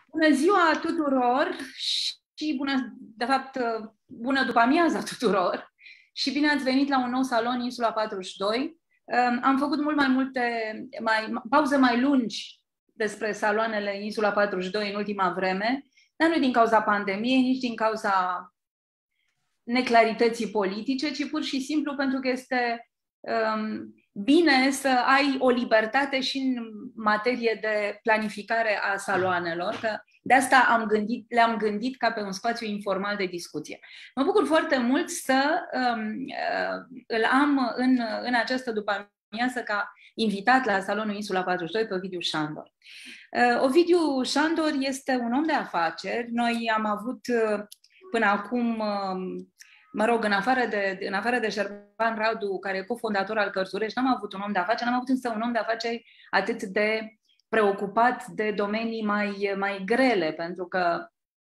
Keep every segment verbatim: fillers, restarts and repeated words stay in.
Bună ziua tuturor și bună, de fapt, bună după amiaza tuturor și bine ați venit la un nou salon Insula patruzeci și doi. Am făcut mult mai multe, mai, pauze mai lungi despre saloanele Insula patruzeci și doi în ultima vreme, dar nu din cauza pandemiei, nici din cauza neclarității politice, ci pur și simplu pentru că este um, bine să ai o libertate și în materie de planificare a saloanelor, că de asta am gândit, le-am gândit ca pe un spațiu informal de discuție. Mă bucur foarte mult să um, uh, îl am în, în această după-amiază ca invitat la salonul Insula patruzeci și doi pe Ovidiu Șandor. Uh, Ovidiu Șandor este un om de afaceri. Noi am avut uh, până acum uh, Mă rog, în afară de, în afară de Șerban Radu, care e cofondator al Cărțurești, n-am avut un om de afaceri, n-am avut însă un om de afaceri atât de preocupat de domenii mai, mai grele, pentru că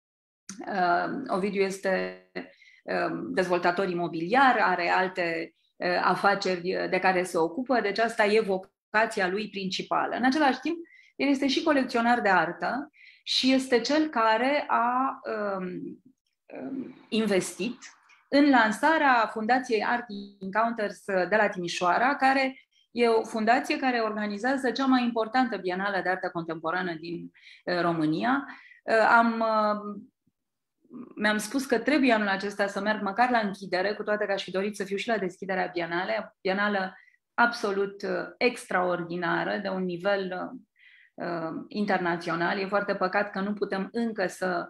uh, Ovidiu este uh, dezvoltator imobiliar, are alte uh, afaceri de care se ocupă, deci asta e vocația lui principală. În același timp, el este și colecționar de artă și este cel care a uh, investit în lansarea Fundației Art Encounters de la Timișoara, care e o fundație care organizează cea mai importantă bienală de artă contemporană din România. Am, mi-am spus că trebuie anul acesta să merg măcar la închidere, cu toate că aș fi dorit să fiu și la deschiderea bienalei, bienală absolut extraordinară, de un nivel uh, internațional. E foarte păcat că nu putem încă să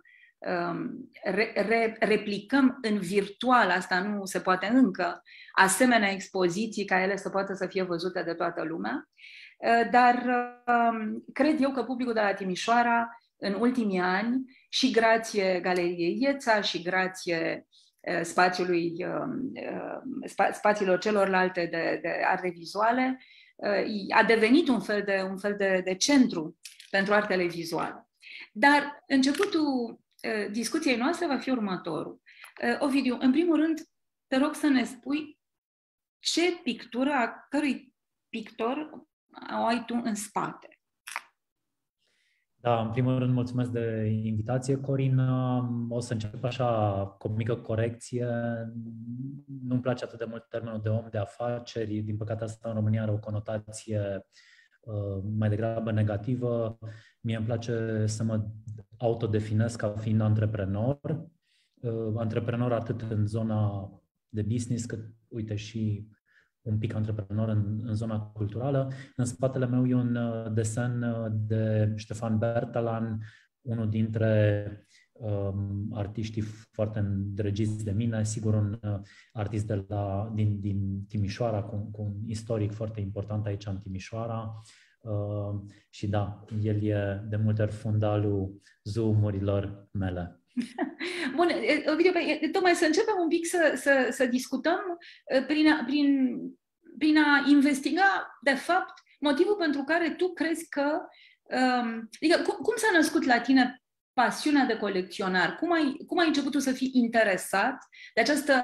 Re, re, replicăm în virtual, asta nu se poate încă, asemenea expoziții ca ele să poată să fie văzute de toată lumea, dar cred eu că publicul de la Timișoara în ultimii ani și grație Galeriei Ieța și grație spațiului, spa, spațiilor celorlalte de, de arte vizuale a devenit un fel de, un fel de, de centru pentru artele vizuale. Dar începutul discuției noastre va fi următorul. Ovidiu, în primul rând, te rog să ne spui ce pictură, a cărui pictor o ai tu în spate. Da, în primul rând, mulțumesc de invitație, Corina. O să încep așa cu o mică corecție. Nu-mi place atât de mult termenul de om de afaceri. Din păcate, asta în România are o conotație mai degrabă negativă. Mie îmi place să mă autodefinesc ca fiind antreprenor. Antreprenor atât în zona de business, cât, uite, și un pic antreprenor în, în zona culturală. În spatele meu e un desen de Ștefan Bertalan, unul dintre um, artiștii foarte îndrăgiți de mine, sigur un uh, artist de la, din, din Timișoara, cu, cu un istoric foarte important aici în Timișoara. Uh, și da, el e de multe ori fundalul zoom-urilor mele. Bun, Ovidiu, tocmai să începem un pic să, să, să discutăm prin, prin, prin a investiga, de fapt, motivul pentru care tu crezi că... Um, adică, cum, cum s-a născut la tine pasiunea de colecționar? Cum ai, cum ai început tu să fii interesat de această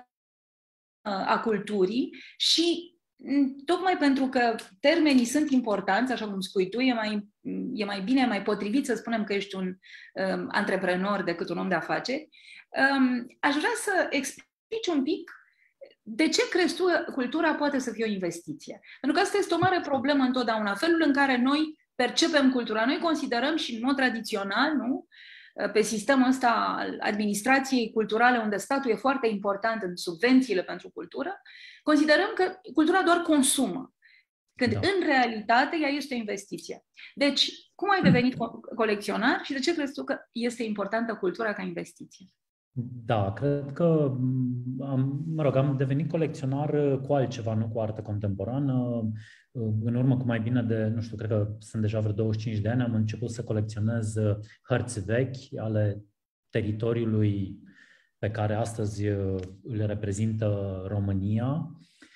uh, a culturii și tocmai pentru că termenii sunt importanți, așa cum spui tu, e mai, e mai bine, mai potrivit să spunem că ești un um, antreprenor decât un om de afaceri, um, aș vrea să explici un pic de ce crezi tu că cultura poate să fie o investiție. Pentru că asta este o mare problemă întotdeauna, felul în care noi percepem cultura. Noi considerăm și în mod tradițional, nu? Pe sistemul ăsta al administrației culturale, unde statul e foarte important în subvențiile pentru cultură, considerăm că cultura doar consumă, când da. În realitate ea este o investiție. Deci, cum ai devenit colecționar și de ce crezi tu că este importantă cultura ca investiție? Da, cred că am, mă rog, am devenit colecționar cu altceva, nu cu artă contemporană. În urmă cu mai bine de, nu știu, cred că sunt deja vreo douăzeci și cinci de ani, am început să colecționez hărți vechi ale teritoriului pe care astăzi îl reprezintă România.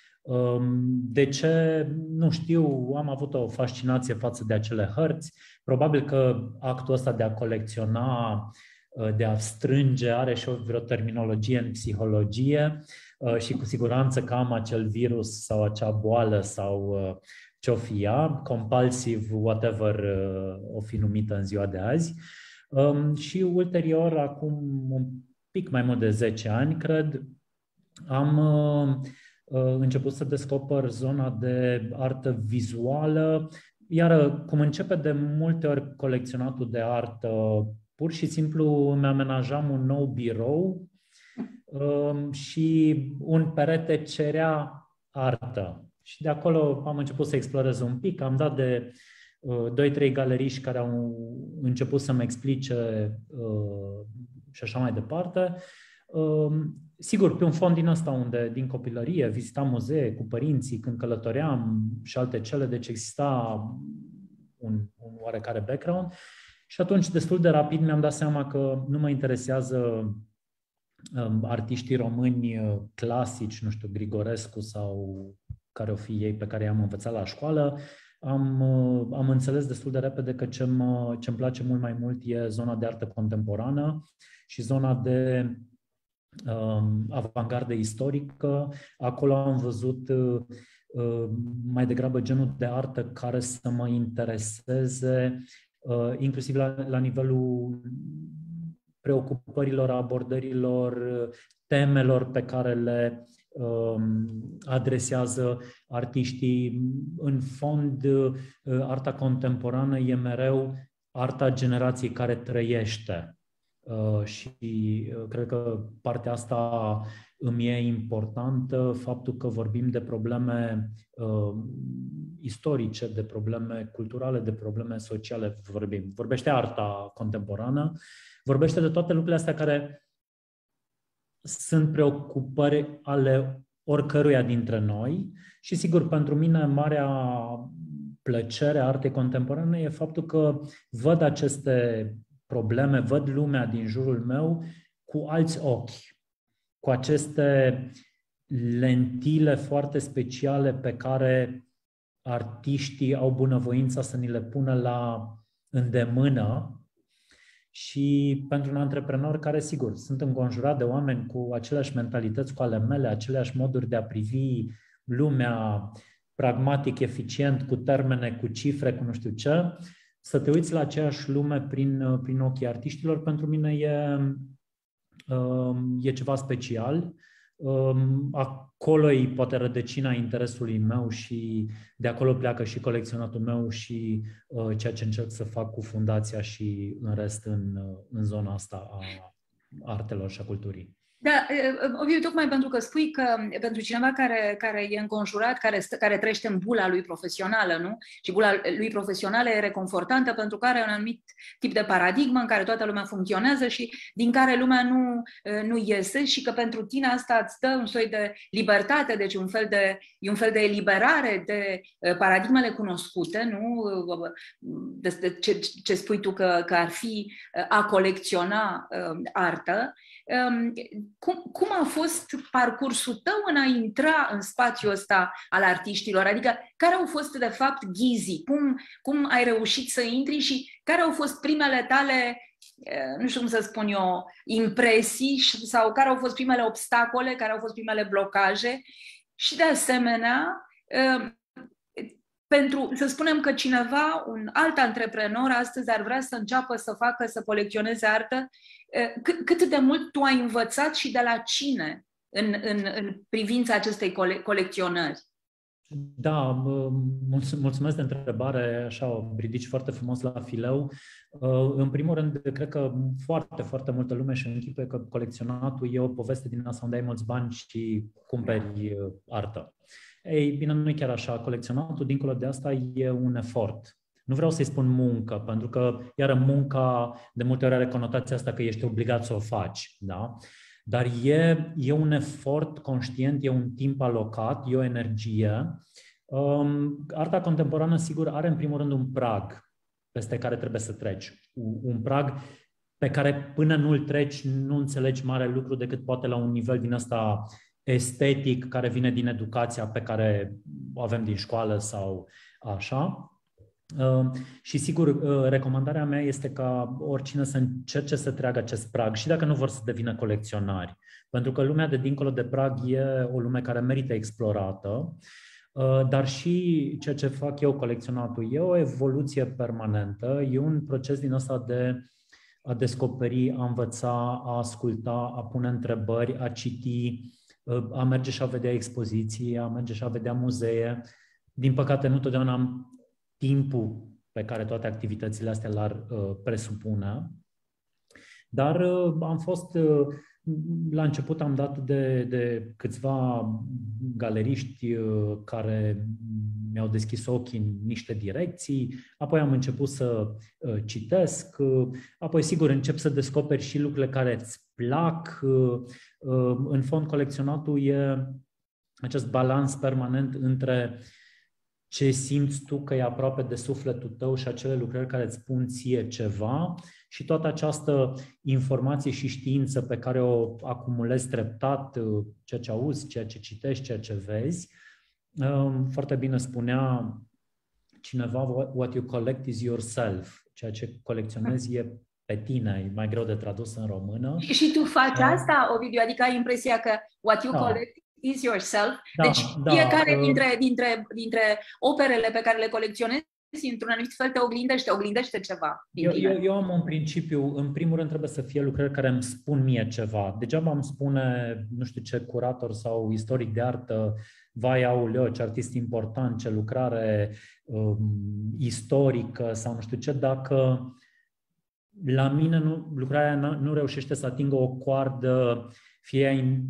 De ce? Nu știu, am avut o fascinație față de acele hărți. Probabil că actul ăsta de a colecționa, de a strânge, are și o vreo terminologie în psihologie și cu siguranță că am acel virus sau acea boală sau ce-o fi ea, compulsive, whatever o fi numită în ziua de azi. Și ulterior, acum un pic mai mult de zece ani, cred, am început să descoper zona de artă vizuală. Iar cum începe de multe ori colecționatul de artă, pur și simplu îmi amenajam un nou birou și un perete cerea artă. Și de acolo am început să explorez un pic, am dat de doi trei galeriști care au început să-mi explice și așa mai departe. Sigur, pe un fond din ăsta unde, din copilărie, vizitam muzee cu părinții când călătoream și alte cele, deci exista un, un oarecare background. Și atunci, destul de rapid, mi-am dat seama că nu mă interesează um, artiștii români clasici, nu știu, Grigorescu sau care o fi ei pe care i-am învățat la școală. Am, uh, am înțeles destul de repede că ce-mi, ce-mi place mult mai mult e zona de artă contemporană și zona de um, avangardă istorică. Acolo am văzut uh, uh, mai degrabă genul de artă care să mă intereseze, Uh, inclusiv la, la nivelul preocupărilor, abordărilor, temelor pe care le um, adresează artiștii. În fond, uh, arta contemporană e mereu arta generației care trăiește. Uh, și uh, cred că partea asta îmi e importantă, faptul că vorbim de probleme uh, istorice, de probleme culturale, de probleme sociale, vorbim. Vorbește arta contemporană, vorbește de toate lucrurile astea care sunt preocupări ale oricăruia dintre noi și, sigur, pentru mine marea plăcere a artei contemporane e faptul că văd aceste probleme, văd lumea din jurul meu cu alți ochi, cu aceste lentile foarte speciale pe care artiștii au bunăvoința să ni le pună la îndemână. Și pentru un antreprenor care, sigur, sunt înconjurat de oameni cu aceleași mentalități cu ale mele, aceleași moduri de a privi lumea, pragmatic, eficient, cu termene, cu cifre, cu nu știu ce, să te uiți la aceeași lume prin, prin ochii artiștilor, pentru mine e, e ceva special. Acolo e poate rădăcina interesului meu și de acolo pleacă și colecționatul meu și ceea ce încerc să fac cu fundația și în rest în, în zona asta a artelor și a culturii. Da, Ovidiu, tocmai pentru că spui că pentru cineva care, care e înconjurat, care, stă, care trăiește în bula lui profesională, nu? Și bula lui profesională e reconfortantă pentru că are un anumit tip de paradigmă în care toată lumea funcționează și din care lumea nu, nu iese și că pentru tine asta îți dă un soi de libertate, deci un fel de, un fel de eliberare de paradigmele cunoscute, nu? De, de ce, ce spui tu că, că ar fi a colecționa artă. Cum, cum a fost parcursul tău în a intra în spațiul ăsta al artiștilor? Adică, care au fost, de fapt, ghizii? Cum, cum ai reușit să intri și care au fost primele tale, nu știu cum să spun eu, impresii sau care au fost primele obstacole, care au fost primele blocaje? Și, de asemenea, pentru, să spunem că cineva, un alt antreprenor, astăzi ar vrea să înceapă să facă, să colecționeze artă, cât, cât de mult tu ai învățat și de la cine în, în, în privința acestei cole, colecționări? Da, mulțumesc de întrebare, așa o ridici foarte frumos la fileu. În primul rând, cred că foarte, foarte multă lume și închipuie că colecționatul e o poveste din asta unde ai mulți bani și cumperi artă. Ei bine, nu e chiar așa. Colecționatul, dincolo de asta, e un efort. Nu vreau să-i spun muncă, pentru că, iară, munca de multe ori are conotația asta că ești obligat să o faci, da? Dar e, e un efort conștient, e un timp alocat, e o energie. Um, arta contemporană, sigur, are în primul rând un prag peste care trebuie să treci. Un prag pe care până nu-l treci nu înțelegi mare lucru decât poate la un nivel din ăsta estetic care vine din educația pe care o avem din școală sau așa. Uh, și sigur, uh, recomandarea mea este ca oricine să încerce să treagă acest prag și dacă nu vor să devină colecționari. Pentru că lumea de dincolo de prag e o lume care merită explorată, uh, dar și ceea ce fac eu, colecționatul, e o evoluție permanentă, e un proces din ăsta de a descoperi, a învăța, a asculta, a pune întrebări, a citi, a merge și a vedea expoziții, a merge și a vedea muzee. Din păcate, nu totdeauna am timpul pe care toate activitățile astea l-ar uh, presupune. Dar uh, am fost, uh, la început am dat de, de câțiva galeriști uh, care mi-au deschis ochii în niște direcții, apoi am început să uh, citesc, uh, apoi sigur încep să descoperi și lucrurile care îți plac. Uh, uh, în fond, colecționatul e acest balans permanent între ce simți tu că e aproape de sufletul tău și acele lucrări care îți spun ție ceva și toată această informație și știință pe care o acumulezi treptat, ceea ce auzi, ceea ce citești, ceea ce vezi. Foarte bine spunea cineva, what you collect is yourself. Ceea ce colecționezi e pe tine, e mai greu de tradus în română. Și tu faci da. asta, Ovidiu? Adică ai impresia că what you da. collect is yourself. Da, deci da, fiecare uh, dintre, dintre, dintre operele pe care le colecționezi, într-un anumit fel te oglindește, oglindește ceva din eu, tine. Eu, eu am un principiu, în primul rând trebuie să fie lucrări care îmi spun mie ceva. Degeaba îmi spune, nu știu ce curator sau istoric de artă, vai auleo, ce artist important, ce lucrare um, istorică sau nu știu ce, dacă la mine nu, lucrarea nu, nu reușește să atingă o coardă, fie in,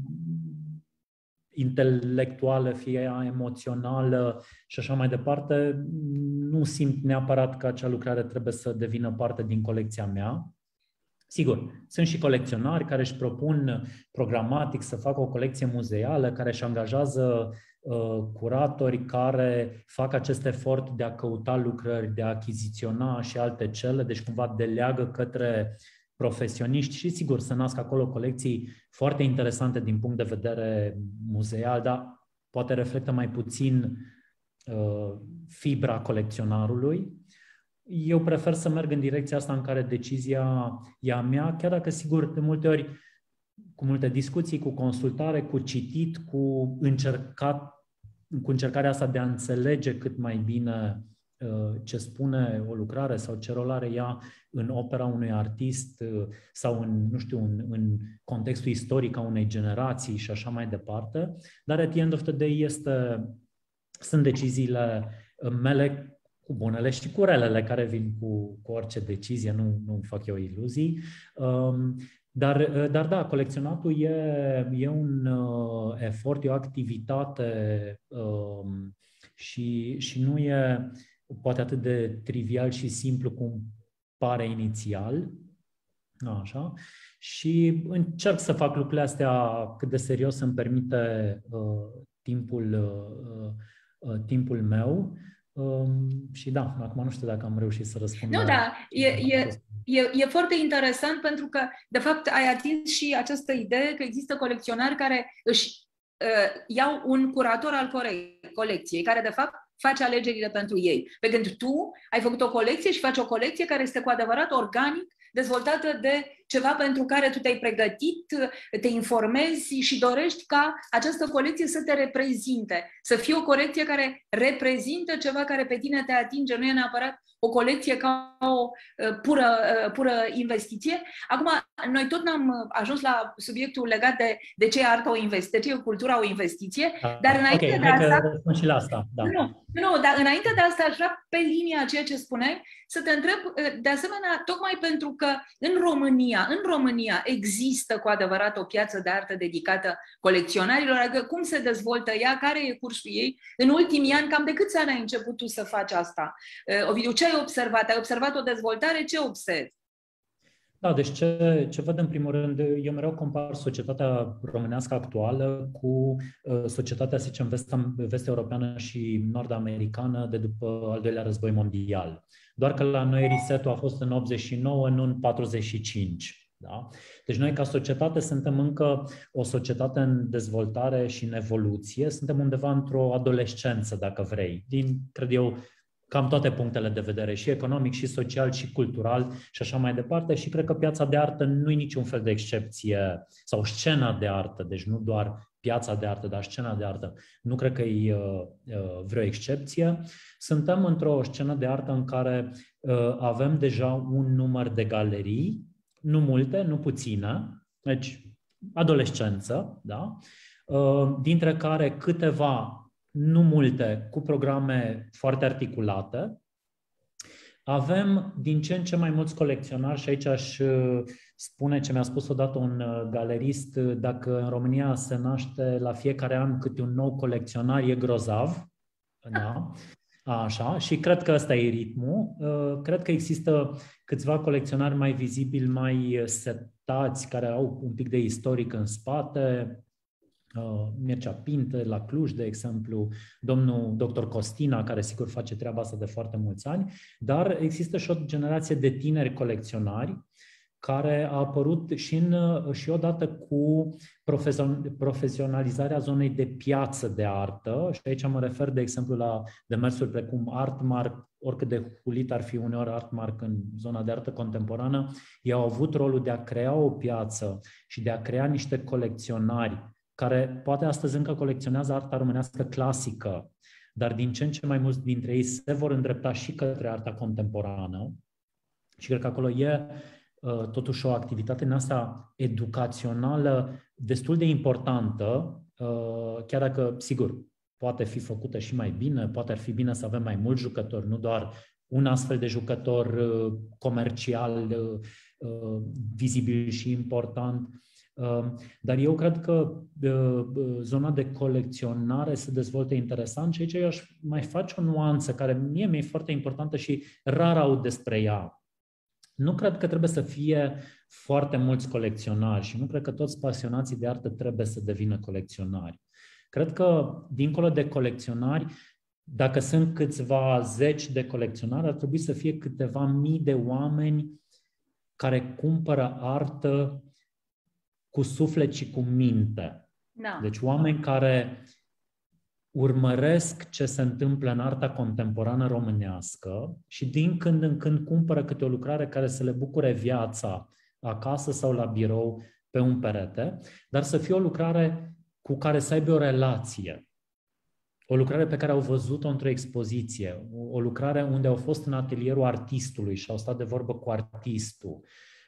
intelectuală, fie ea emoțională și așa mai departe, nu simt neapărat că acea lucrare trebuie să devină parte din colecția mea. Sigur, sunt și colecționari care își propun programatic să facă o colecție muzeală, care își angajează uh, curatori care fac acest efort de a căuta lucrări, de a achiziționa și alte cele, deci cumva deleagă către profesioniști și, sigur, să nasc acolo colecții foarte interesante din punct de vedere muzeal, dar poate reflectă mai puțin uh, fibra colecționarului. Eu prefer să merg în direcția asta în care decizia e a mea, chiar dacă, sigur, de multe ori, cu multe discuții, cu consultare, cu citit, cu încercat, cu încercarea asta de a înțelege cât mai bine ce spune o lucrare sau ce rol are ea în opera unui artist sau în, nu știu, în, în contextul istoric a unei generații și așa mai departe. Dar at the end of the day este, sunt deciziile mele cu bunele și cu relele care vin cu, cu orice decizie, nu, nu fac eu iluzii. Um, dar, dar da, colecționatul e, e un uh, efort, e o activitate um, și, și nu e poate atât de trivial și simplu cum pare inițial. Așa. Și încerc să fac lucrurile astea cât de serios îmi permite uh, timpul, uh, uh, timpul meu. Uh, și da, acum nu știu dacă am reușit să răspund. Nu, la... da, e, e, e, e foarte interesant pentru că, de fapt, ai atins și această idee că există colecționari care își uh, iau un curator al colecției, care, de fapt, face alegerile pentru ei. Pe când tu ai făcut o colecție și faci o colecție care este cu adevărat organic, dezvoltată de ceva pentru care tu te-ai pregătit, te informezi și dorești ca această colecție să te reprezinte, să fie o colecție care reprezintă ceva care pe tine te atinge, nu e neapărat o colecție ca o uh, pură, uh, pură investiție. Acum, noi tot n-am ajuns la subiectul legat de, de ce e arta o investiție, de ce e cultura o investiție, da. dar înainte okay, de asta... Că și la asta da. Nu, nu, dar înainte de asta aș vrea, pe linia a ceea ce spuneai, să te întreb, de asemenea, tocmai pentru că în România, în România există cu adevărat o piață de artă dedicată colecționarilor, adică cum se dezvoltă ea, care e cursul ei. În ultimii ani, cam de câți ani ai început tu să faci asta? Ovidiu, ce ai observat? Ai observat o dezvoltare? Ce observi? Da, deci ce, ce văd în primul rând, eu mereu compar societatea românească actuală cu uh, societatea, să zicem, vest, vest-europeană și nord-americană de după al doilea război mondial. Doar că la noi reset-ul a fost în optzeci și nouă, nu în patruzeci și cinci. Da? Deci noi ca societate suntem încă o societate în dezvoltare și în evoluție, suntem undeva într-o adolescență, dacă vrei, din, cred eu, cam toate punctele de vedere, și economic, și social, și cultural, și așa mai departe. Și cred că piața de artă nu e niciun fel de excepție, sau scena de artă, deci nu doar piața de artă, dar scena de artă. Nu cred că e uh, vreo excepție. Suntem într-o scenă de artă în care uh, avem deja un număr de galerii nu multe, nu puține, deci adolescență, da? Dintre care câteva, nu multe, cu programe foarte articulate. Avem din ce în ce mai mulți colecționari și aici aș spune ce mi-a spus odată un galerist, dacă în România se naște la fiecare an câte un nou colecționar, e grozav. Da? Așa, și cred că ăsta e ritmul. Cred că există câțiva colecționari mai vizibili, mai setați, care au un pic de istoric în spate. Mircea Pinte, la Cluj, de exemplu, domnul doctor Costina, care sigur face treaba asta de foarte mulți ani, dar există și o generație de tineri colecționari care a apărut și, în, și odată cu profesionalizarea zonei de piață de artă, și aici mă refer, de exemplu, la demersuri precum Artmark, oricât de hulit ar fi uneori Artmark în zona de artă contemporană, ei au avut rolul de a crea o piață și de a crea niște colecționari care poate astăzi încă colecționează arta românească clasică, dar din ce în ce mai mulți dintre ei se vor îndrepta și către arta contemporană. Și cred că acolo e uh, totuși o activitate în asta educațională destul de importantă, uh, chiar dacă, sigur, poate fi făcută și mai bine, poate ar fi bine să avem mai mulți jucători, nu doar un astfel de jucător uh, comercial uh, uh, vizibil și important. Dar eu cred că zona de colecționare se dezvoltă interesant și aici eu aș mai face o nuanță care mie mi-e foarte importantă și rar aud despre ea. Nu cred că trebuie să fie foarte mulți colecționari și nu cred că toți pasionații de artă trebuie să devină colecționari. Cred că, dincolo de colecționari, dacă sunt câțiva zeci de colecționari, ar trebui să fie câteva mii de oameni care cumpără artă cu suflet și cu minte. Da. Deci oameni care urmăresc ce se întâmplă în arta contemporană românească și din când în când cumpără câte o lucrare care să le bucure viața acasă sau la birou pe un perete, dar să fie o lucrare cu care să aibă o relație. O lucrare pe care au văzut-o într-o expoziție, o lucrare unde au fost în atelierul artistului și au stat de vorbă cu artistul,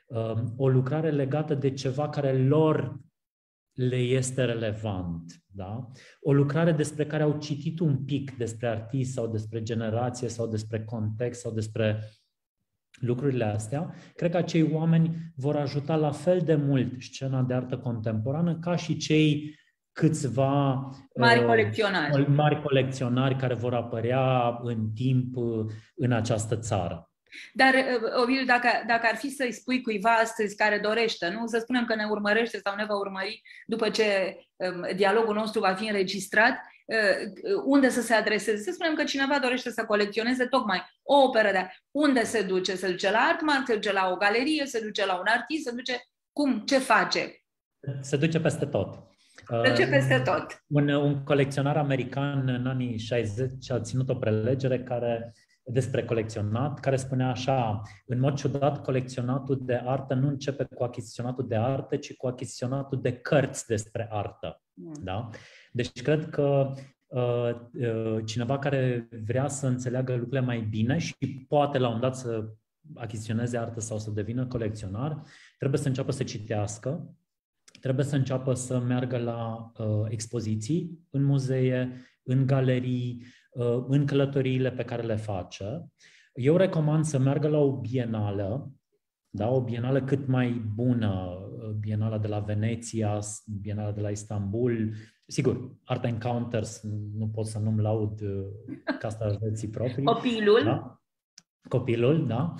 o lucrare legată de ceva care lor le este relevant. Da? O lucrare despre care au citit un pic despre artist sau despre generație sau despre context sau despre lucrurile astea. Cred că acei oameni vor ajuta la fel de mult scena de artă contemporană ca și cei câțiva mari colecționari. Uh, mari colecționari care vor apărea în timp uh, în această țară. Dar, Ovidiu, dacă, dacă ar fi să-i spui cuiva astăzi care dorește, nu? Să spunem că ne urmărește sau ne va urmări după ce um, dialogul nostru va fi înregistrat, uh, unde să se adreseze? Să spunem că cineva dorește să colecționeze tocmai o operă de artă. Unde se duce? Se duce la Artmark, se duce la o galerie, se duce la un artist, se duce... Cum? Ce face? Se duce peste tot. Se duce peste tot. Un, un colecționar american în anii șaizeci a ținut o prelegere care... despre colecționat, care spunea așa: în mod ciudat, colecționatul de artă nu începe cu achiziționatul de artă, ci cu achiziționatul de cărți despre artă. Mm. Da? Deci cred că uh, uh, cineva care vrea să înțeleagă lucrurile mai bine și poate la un dat să achiziționeze artă sau să devină colecționar, trebuie să înceapă să citească, trebuie să înceapă să meargă la uh, expoziții în muzee, în galerii, în călătoriile pe care le face. Eu recomand să meargă la o bienală, da? O bienală cât mai bună, bienala de la Veneția, bienala de la Istanbul. Sigur, Art Encounters, nu pot să nu-mi laud castraveții proprii. Copilul. Da? Copilul, da.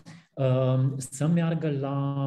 Să meargă la,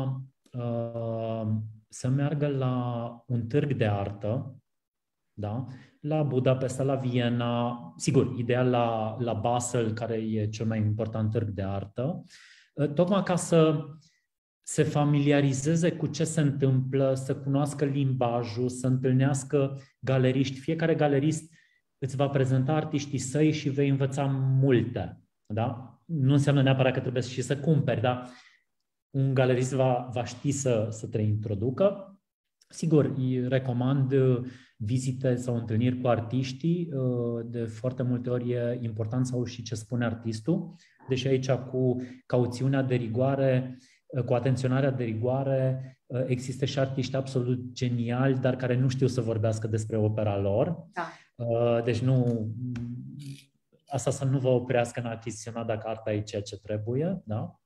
să meargă la un târg de artă, da? La Budapesta, la Viena, sigur, ideal la, la Basel, care e cel mai important târg de artă, tocmai ca să se familiarizeze cu ce se întâmplă, să cunoască limbajul, să întâlnească galeriști. Fiecare galerist îți va prezenta artiștii săi și vei învăța multe. Da? Nu înseamnă neapărat că trebuie și să cumperi, dar un galerist va, va ști să, să te introducă. Sigur, îi recomand vizite sau întâlniri cu artiștii. De foarte multe ori e important să auzi și ce spune artistul. Deși aici cu cauțiunea de rigoare cu atenționarea de rigoare, există și artiști absolut geniali, dar care nu știu să vorbească despre opera lor. Da. Deci nu... Asta să nu vă oprească în a achiziționa dacă arta e ceea ce trebuie, da?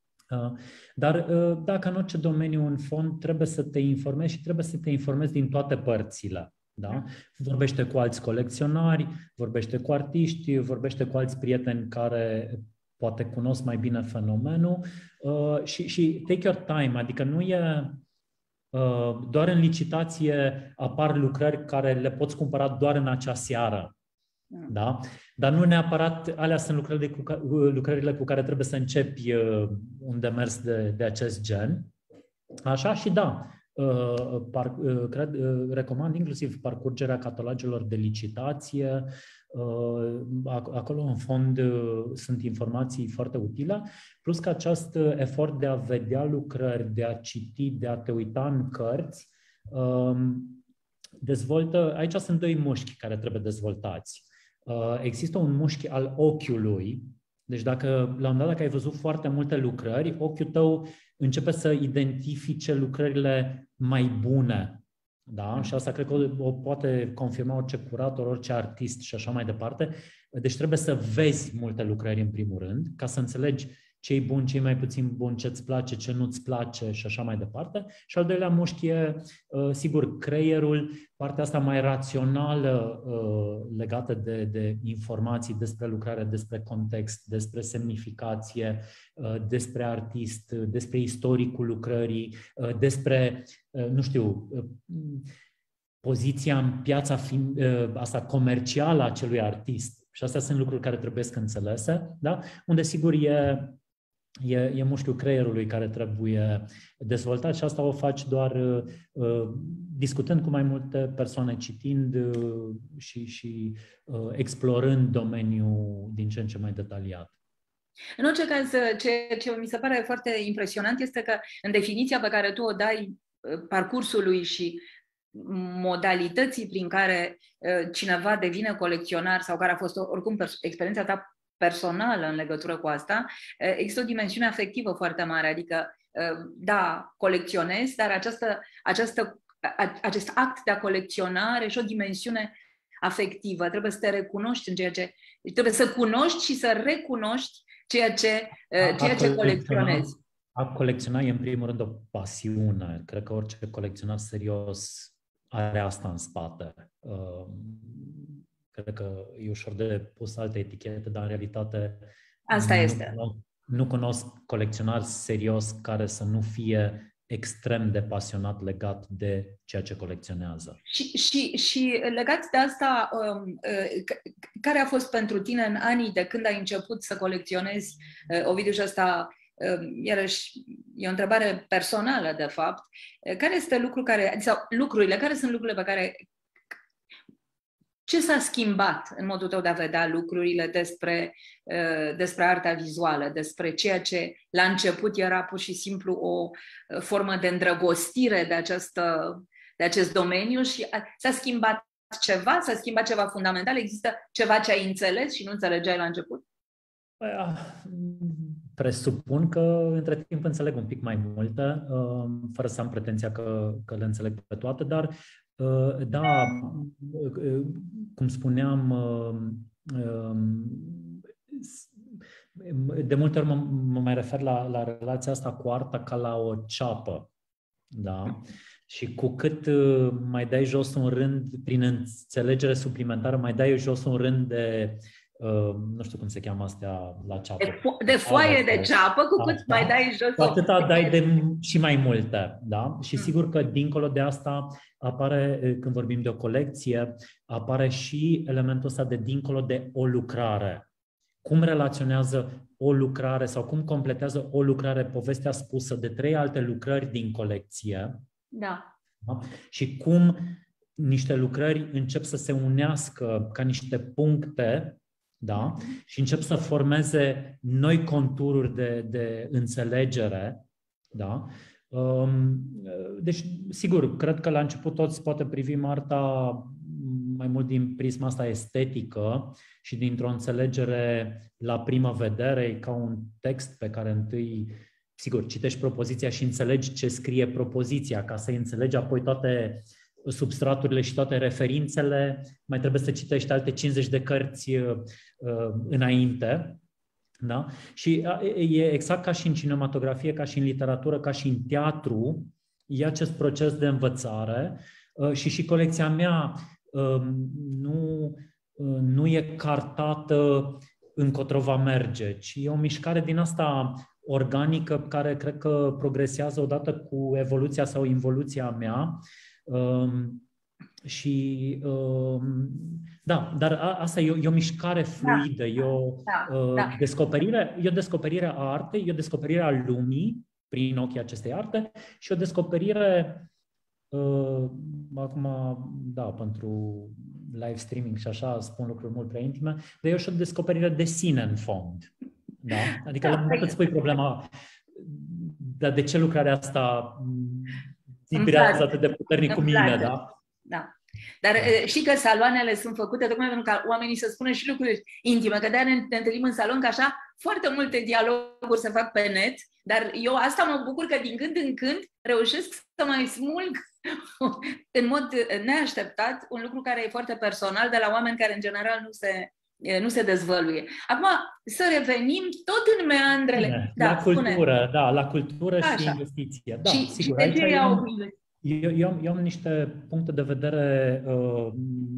Dar dacă în orice domeniu, în fond, trebuie să te informezi și trebuie să te informezi din toate părțile. Da? Vorbește cu alți colecționari, vorbește cu artiști, vorbește cu alți prieteni care poate cunosc mai bine fenomenul uh, și, și take your time, adică nu e uh, doar în licitație apar lucrări care le poți cumpăra doar în acea seară. Da? Dar nu neapărat alea sunt lucrările cu, ca, lucrările cu care trebuie să începi uh, un demers de, de acest gen. Așa și da, uh, par, uh, cred, uh, recomand inclusiv parcurgerea catalogelor de licitație. Uh, acolo, în fond, uh, sunt informații foarte utile, plus că acest efort de a vedea lucrări, de a citi, de a te uita în cărți, uh, dezvoltă, aici sunt doi mușchi care trebuie dezvoltați. Uh, există un mușchi al ochiului, deci dacă, la un moment dat, dacă ai văzut foarte multe lucrări, ochiul tău începe să identifice lucrările mai bune. Da? Și asta cred că o, o poate confirma orice curator, orice artist și așa mai departe. Deci trebuie să vezi multe lucrări în primul rând, ca să înțelegi ce e bun, ce e mai puțin bun, ce-ți place, ce nu-ți place și așa mai departe. Și al doilea mușchi e, sigur, creierul, partea asta mai rațională legată de, de informații despre lucrare, despre context, despre semnificație, despre artist, despre istoricul lucrării, despre, nu știu, poziția în piața asta comercială a acelui artist. Și astea sunt lucruri care trebuie să înțelese, da? Unde, sigur, e E, e mușchiul creierului care trebuie dezvoltat și asta o faci doar uh, discutând cu mai multe persoane, citind uh, și, și uh, explorând domeniul din ce în ce mai detaliat. În orice caz, ce, ce mi se pare foarte impresionant este că în definiția pe care tu o dai parcursului și modalității prin care uh, cineva devine colecționar sau care a fost oricum experiența ta personală în legătură cu asta, există o dimensiune afectivă foarte mare, adică, da, colecționezi, dar această, această, acest act de a colecționa are și o dimensiune afectivă. Trebuie să te recunoști în ceea ce... Trebuie să cunoști și să recunoști ceea ce, ceea ce colecționezi. A colecționa e, în primul rând, o pasiune. Cred că orice colecționar serios are asta în spate. Cred că e ușor de pus alte etichete, dar în realitate asta nu, este. Cunosc, nu cunosc colecționar serios care să nu fie extrem de pasionat legat de ceea ce colecționează. Și, și, și legat de asta, care a fost pentru tine în anii de când ai început să colecționezi, Ovidiu, și asta, iarăși, e o întrebare personală, de fapt, care este lucru care, sau lucrurile, care sunt lucrurile pe care ce s-a schimbat în modul tău de a vedea lucrurile despre, despre arta vizuală, despre ceea ce la început era pur și simplu o formă de îndrăgostire de, această, de acest domeniu și s-a schimbat ceva? S-a schimbat ceva fundamental? Există ceva ce ai înțeles și nu înțelegeai la început? Presupun că între timp înțeleg un pic mai multe, fără să am pretenția că, că le înțeleg pe toate, dar da, cum spuneam, de multe ori mă, mă mai refer la, la relația asta cu arta ca la o ceapă, da? Și cu cât mai dai jos un rând, prin înțelegere suplimentară, mai dai jos un rând de, uh, nu știu cum se cheamă astea la ceapă. De, fo- de foaie de ceapă, cu cât mai dai jos. Cu atâta dai de și mai multe, da? Și sigur că dincolo de asta apare, când vorbim de o colecție, apare și elementul ăsta de dincolo de o lucrare. Cum relaționează o lucrare sau cum completează o lucrare povestea spusă de trei alte lucrări din colecție. Da. Da? Și cum niște lucrări încep să se unească ca niște puncte, da? Și încep să formeze noi contururi de, de înțelegere, da? Deci, sigur, cred că la început toți poate privim arta mai mult din prisma asta estetică și dintr-o înțelegere la prima vedere, ca un text pe care întâi sigur, citești propoziția și înțelegi ce scrie propoziția, ca să înțelegi apoi toate substraturile și toate referințele, mai trebuie să citești alte cincizeci de cărți uh, înainte. Da? Și e exact ca și în cinematografie, ca și în literatură, ca și în teatru, e acest proces de învățare uh, și și colecția mea uh, nu, uh, nu e cartată încotro va merge, ci e o mișcare din asta organică care cred că progresează odată cu evoluția sau involuția mea. Um, și um, da, dar a, asta e o, e o mișcare fluidă, da, e, o, da, uh, da. Descoperire, e o descoperire a artei, e o descoperire a lumii prin ochii acestei arte și o descoperire uh, acum, da, pentru live streaming și așa spun lucruri mult prea intime, dar e și o descoperire de sine în fond. Da? Adică da, la un moment dat îți pui problema, dar de ce lucrarea asta vibrează atât de puternic cu mine, da? Da. Dar știi că saloanele sunt făcute tocmai pentru ca oamenii să spună și lucruri intime, că de-aia ne, ne întâlnim în salon, că așa foarte multe dialoguri se fac pe net, dar eu asta mă bucur că din când în când reușesc să mai smulg în mod neașteptat un lucru care e foarte personal de la oameni care în general nu se, nu se dezvăluie. Acum să revenim tot în meandrele. Da, la cultură, spune. da, la cultură așa. Și investiție. Da, și, sigur, și de ce iau Eu, eu, eu am niște puncte de vedere uh,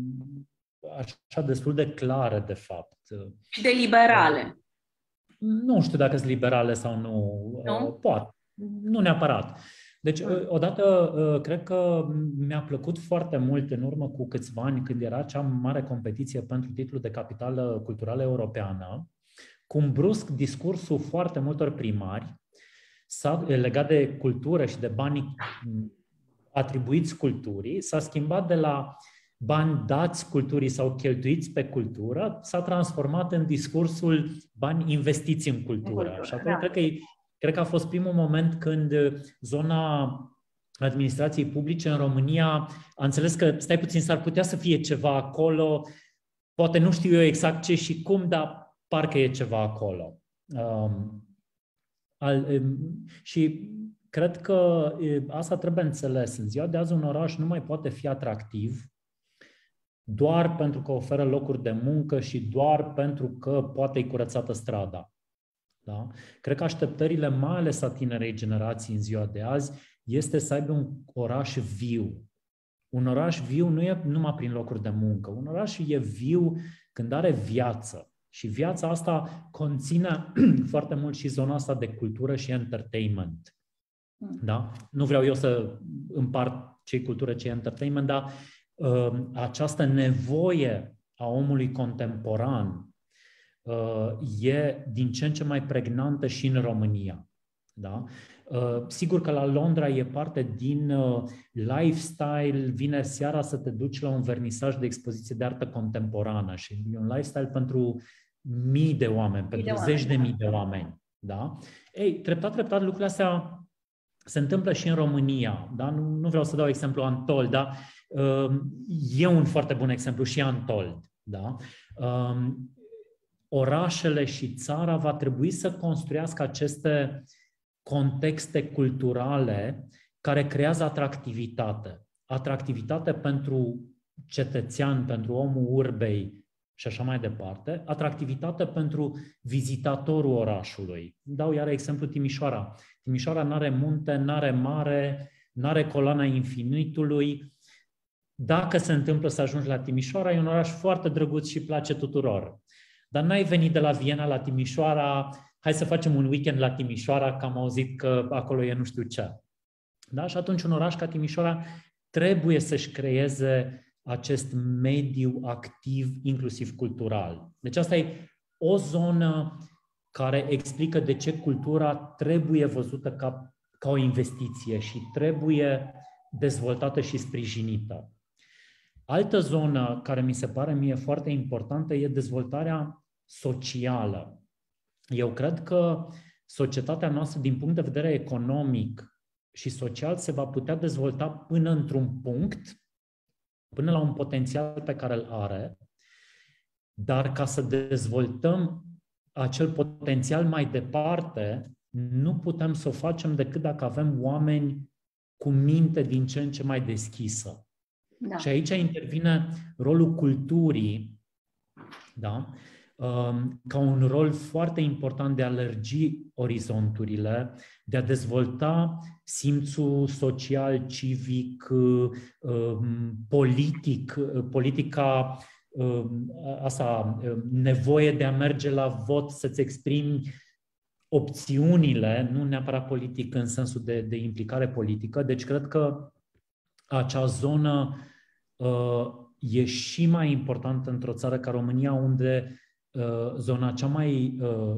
așa destul de clare, de fapt. Și de liberale. Nu știu dacă sunt liberale sau nu. Nu? Uh, poate. Nu neapărat. Deci, uh, odată, uh, cred că mi-a plăcut foarte mult în urmă cu câțiva ani, când era cea mare competiție pentru titlul de capitală culturală europeană, cum brusc discursul foarte multor primari s-a legat de cultură și de banii atribuiți culturii, s-a schimbat de la bani dați culturii sau cheltuiți pe cultură, s-a transformat în discursul bani investiți în cultură. cultură și acolo da. cred, că e, cred că a fost primul moment când zona administrației publice în România a înțeles că, stai puțin, s-ar putea să fie ceva acolo, poate nu știu eu exact ce și cum, dar parcă e ceva acolo. Um, al, um, și cred că asta trebuie înțeles. În ziua de azi un oraș nu mai poate fi atractiv doar pentru că oferă locuri de muncă și doar pentru că poate e curățată strada. Da? Cred că așteptările, mai ales a tinerei generații în ziua de azi, este să aibă un oraș viu. Un oraș viu nu e numai prin locuri de muncă. Un oraș e viu când are viață. Și viața asta conține foarte mult și zona asta de cultură și entertainment. Da? Nu vreau eu să împart ce-i cultură, ce-i entertainment, dar uh, această nevoie a omului contemporan uh, e din ce în ce mai pregnantă și în România. Da? Uh, sigur că la Londra e parte din uh, lifestyle, vineri seara să te duci la un vernisaj de expoziție de artă contemporană și e un lifestyle pentru mii de oameni, mii pentru de zeci oameni. de mii de oameni. Da? Ei, treptat, treptat lucrurile astea se întâmplă și în România. Da? Nu, nu vreau să dau exemplu Antold, dar uh, e un foarte bun exemplu și Antold. Da? Uh, orașele și țara va trebui să construiască aceste contexte culturale care creează atractivitate. Atractivitate pentru cetățean, pentru omul urbei și așa mai departe, atractivitate pentru vizitatorul orașului. Dau iar exemplu Timișoara. Timișoara n-are munte, n-are mare, n-are coloana infinitului. Dacă se întâmplă să ajungi la Timișoara, e un oraș foarte drăguț și place tuturor. Dar n-ai venit de la Viena la Timișoara, hai să facem un weekend la Timișoara, că am auzit că acolo e nu știu ce. Da? Și atunci un oraș ca Timișoara trebuie să-și creeze acest mediu activ, inclusiv cultural. Deci asta e o zonă care explică de ce cultura trebuie văzută ca, ca o investiție și trebuie dezvoltată și sprijinită. Altă zonă care mi se pare mie foarte importantă e dezvoltarea socială. Eu cred că societatea noastră, din punct de vedere economic și social, se va putea dezvolta până într-un punct, până la un potențial pe care îl are, dar ca să dezvoltăm acel potențial mai departe, nu putem să o facem decât dacă avem oameni cu minte din ce în ce mai deschisă. Da. Și aici intervine rolul culturii, da? Ca un rol foarte important de a lărgi orizonturile, de a dezvolta simțul social, civic, politic, politica asta, nevoie de a merge la vot, să-ți exprimi opțiunile, nu neapărat politic în sensul de, de implicare politică. Deci cred că acea zonă uh, e și mai importantă într-o țară ca România, unde uh, zona cea mai uh,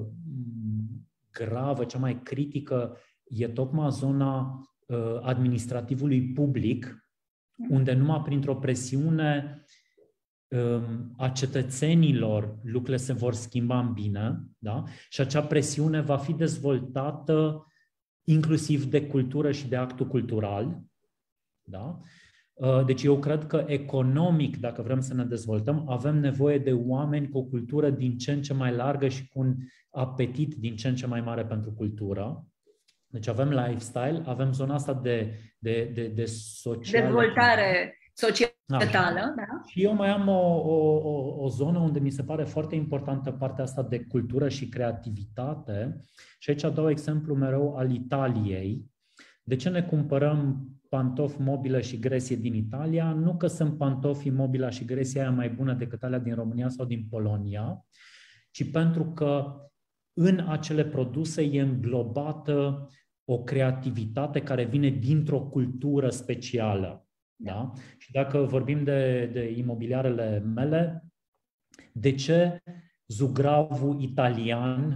gravă, cea mai critică e tocmai zona uh, administrativului public, unde numai printr-o presiune a cetățenilor lucrurile se vor schimba în bine, da? Și acea presiune va fi dezvoltată inclusiv de cultură și de actul cultural. Da? Deci eu cred că economic, dacă vrem să ne dezvoltăm, avem nevoie de oameni cu o cultură din ce în ce mai largă și cu un apetit din ce în ce mai mare pentru cultură. Deci avem lifestyle, avem zona asta de, de, de, de social... Dezvoltare societală, da. Da. Și eu mai am o, o, o, o zonă unde mi se pare foarte importantă partea asta de cultură și creativitate. Și aici dau exemplu mereu al Italiei. De ce ne cumpărăm pantofi Mobila și Gresie din Italia? Nu că sunt pantofii Mobila și Gresie aia mai bună decât alea din România sau din Polonia, ci pentru că în acele produse e înglobată o creativitate care vine dintr-o cultură specială. Da? Și dacă vorbim de, de imobiliarele mele, de ce zugravul italian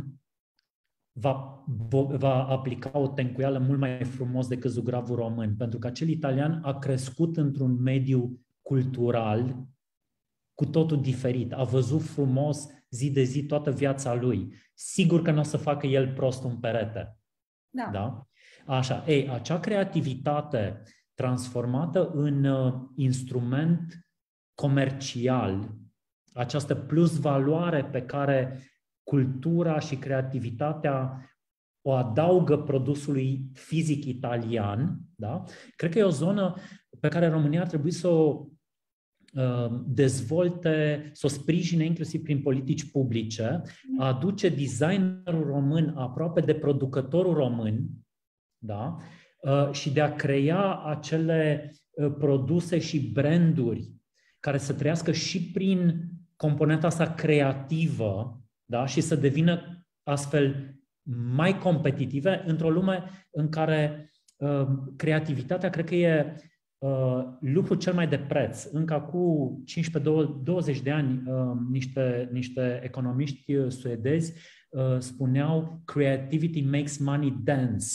va, va aplica o tencuială mult mai frumos decât zugravul român? Pentru că acel italian a crescut într-un mediu cultural cu totul diferit. A văzut frumos zi de zi toată viața lui. Sigur că nu o să facă el prost un perete. Da. Da? Așa. Ei, acea creativitate transformată în uh, instrument comercial, această plus valoare pe care cultura și creativitatea o adaugă produsului fizic italian, da? Cred că e o zonă pe care România ar trebui să o uh, dezvolte, să o sprijine inclusiv prin politici publice, a aduce designerul român aproape de producătorul român, da? Uh, și de a crea acele uh, produse și branduri care să trăiască și prin componenta asta creativă, da? Și să devină astfel mai competitive într-o lume în care uh, creativitatea cred că e uh, lucrul cel mai de preț. Încă acum cincisprezece douăzeci de ani uh, niște, niște economiști suedezi uh, spuneau "Creativity makes money dance".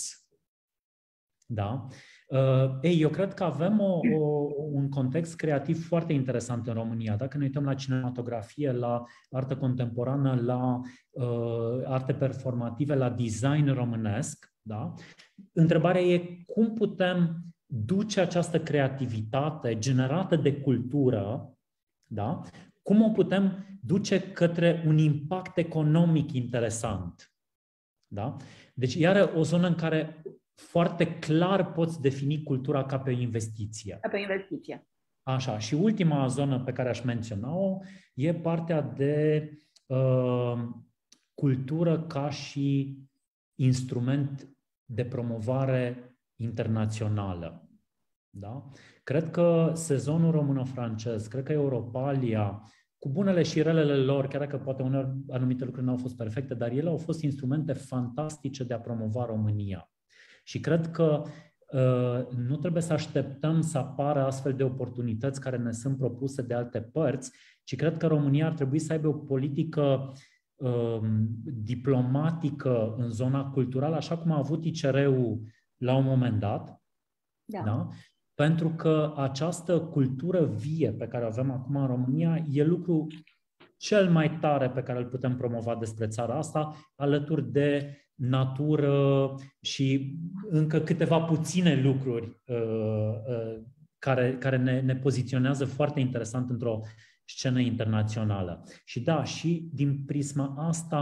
Da? Uh, ei, eu cred că avem o, o, un context creativ foarte interesant în România. Dacă ne uităm la cinematografie, la artă contemporană, la uh, arte performative, la design românesc, da? Întrebarea e cum putem duce această creativitate generată de cultură, da? Cum o putem duce către un impact economic interesant. Da? Deci, iară, o zonă în care foarte clar poți defini cultura ca pe o investiție. Ca pe investiție. Așa. Și ultima zonă pe care aș menționa-o e partea de uh, cultură ca și instrument de promovare internațională. Da? Cred că sezonul româno-francez, cred că Europalia, cu bunele și relele lor, chiar dacă poate uneori anumite lucruri nu au fost perfecte, dar ele au fost instrumente fantastice de a promova România. Și cred că uh, nu trebuie să așteptăm să apară astfel de oportunități care ne sunt propuse de alte părți, ci cred că România ar trebui să aibă o politică uh, diplomatică în zona culturală, așa cum a avut I C R-ul la un moment dat. Da. Da? Pentru că această cultură vie pe care o avem acum în România e lucru cel mai tare pe care îl putem promova despre țara asta, alături de natură și încă câteva puține lucruri uh, uh, care, care ne, ne poziționează foarte interesant într-o scenă internațională. Și da, și din prisma asta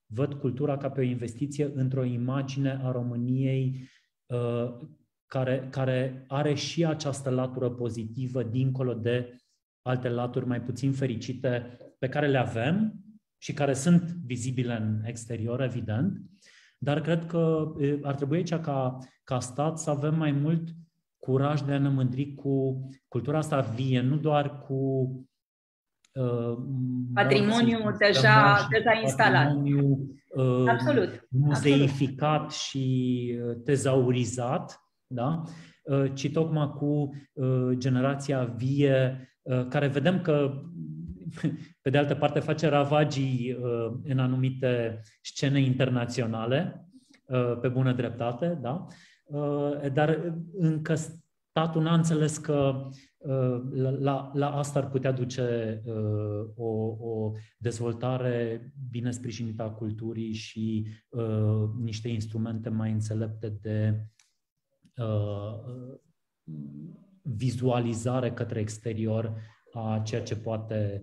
văd cultura ca pe o investiție într-o imagine a României uh, care, care are și această latură pozitivă dincolo de alte laturi mai puțin fericite pe care le avem și care sunt vizibile în exterior, evident, dar cred că ar trebui aici ca, ca stat să avem mai mult curaj de a ne mândri cu cultura asta vie, nu doar cu uh, patrimoniul deja, deja instalat. Patrimoniu uh, absolut, muzeificat absolut. și tezaurizat, da? Uh, ci tocmai cu uh, generația vie, uh, care vedem că pe de altă parte face ravagii uh, în anumite scene internaționale, uh, pe bună dreptate, da? Uh, dar încă statul n-a înțeles că uh, la, la asta ar putea duce uh, o, o dezvoltare bine sprijinită a culturii și uh, niște instrumente mai înțelepte de uh, vizualizare către exterior a ceea ce poate,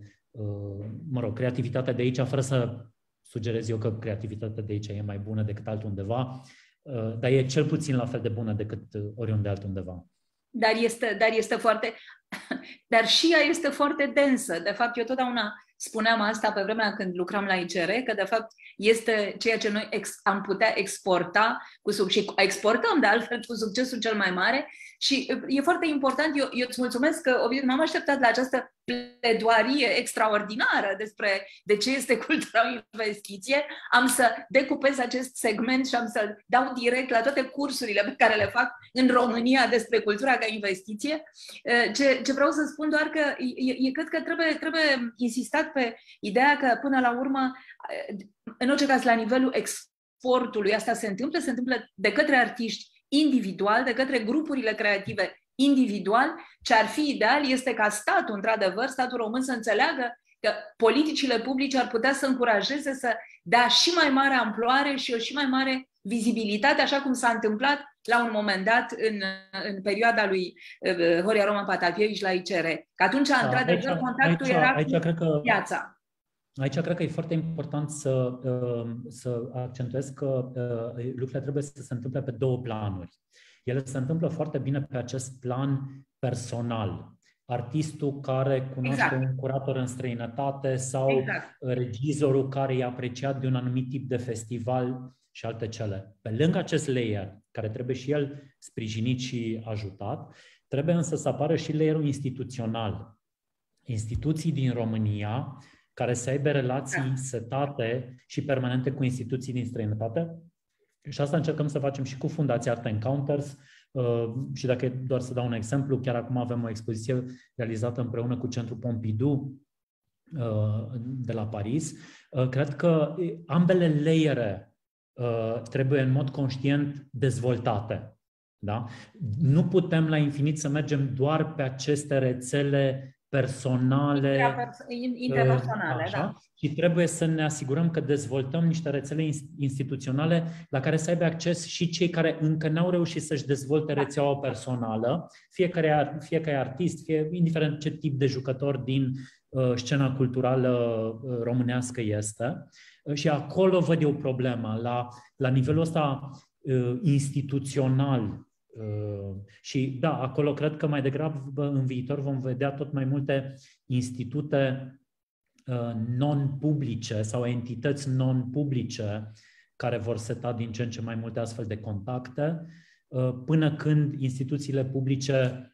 mă rog, creativitatea de aici, fără să sugerez eu că creativitatea de aici e mai bună decât altundeva, dar e cel puțin la fel de bună decât oriunde altundeva. Dar este, dar este foarte... Dar și ea este foarte densă. De fapt, eu totdeauna spuneam asta pe vremea când lucram la I C R, că de fapt este ceea ce noi ex, am putea exporta cu sub, și exportăm de altfel cu succesul cel mai mare. Și e foarte important, eu, eu îți mulțumesc că, Ovidiu, m-am așteptat la această pledoarie extraordinară despre de ce este cultura o investiție. Am să decupez acest segment și am să dau direct la toate cursurile pe care le fac în România despre cultura ca investiție. Ce, ce vreau să spun doar că e, e, cred că trebuie, trebuie insistat pe ideea că, până la urmă, în orice caz, la nivelul exportului, asta se întâmplă, se întâmplă de către artiști individual, de către grupurile creative individual. Ce ar fi ideal este ca statul, într-adevăr, statul român să înțeleagă că politicile publice ar putea să încurajeze să dea și mai mare amploare și o și mai mare vizibilitate, așa cum s-a întâmplat la un moment dat în, în perioada lui uh, Horia Roman Patapievici la I C R. Că atunci, da, într-adevăr, aici, contactul aici, era aici, cu cred că, piața. Aici cred că e foarte important să, să accentuez că lucrurile trebuie să se întâmple pe două planuri. Ele se întâmplă foarte bine pe acest plan personal. Artistul care cunoaște exact. un curator în străinătate sau exact. regizorul care e apreciat de un anumit tip de festival și alte cele. Pe lângă acest layer, care trebuie și el sprijinit și ajutat, trebuie însă să apară și layerul instituțional. Instituții din România care să aibă relații setate și permanente cu instituții din străinătate. Și asta încercăm să facem și cu Fundația Art Encounters. Și dacă e doar să dau un exemplu, chiar acum avem o expoziție realizată împreună cu Centrul Pompidou de la Paris. Cred că ambele layere trebuie în mod conștient dezvoltate. Da? Nu putem la infinit să mergem doar pe aceste rețele personale, interpersonale, așa, da. Și trebuie să ne asigurăm că dezvoltăm niște rețele instituționale la care să aibă acces și cei care încă n-au reușit să-și dezvolte rețeaua personală, fiecare, fiecare artist, fie, indiferent ce tip de jucător din uh, scena culturală uh, românească este. Uh, și acolo văd eu problema, la, la nivelul ăsta uh, instituțional. Uh, și da, acolo cred că mai degrabă în viitor vom vedea tot mai multe institute uh, non-publice sau entități non-publice care vor seta din ce în ce mai multe astfel de contacte, uh, până când instituțiile publice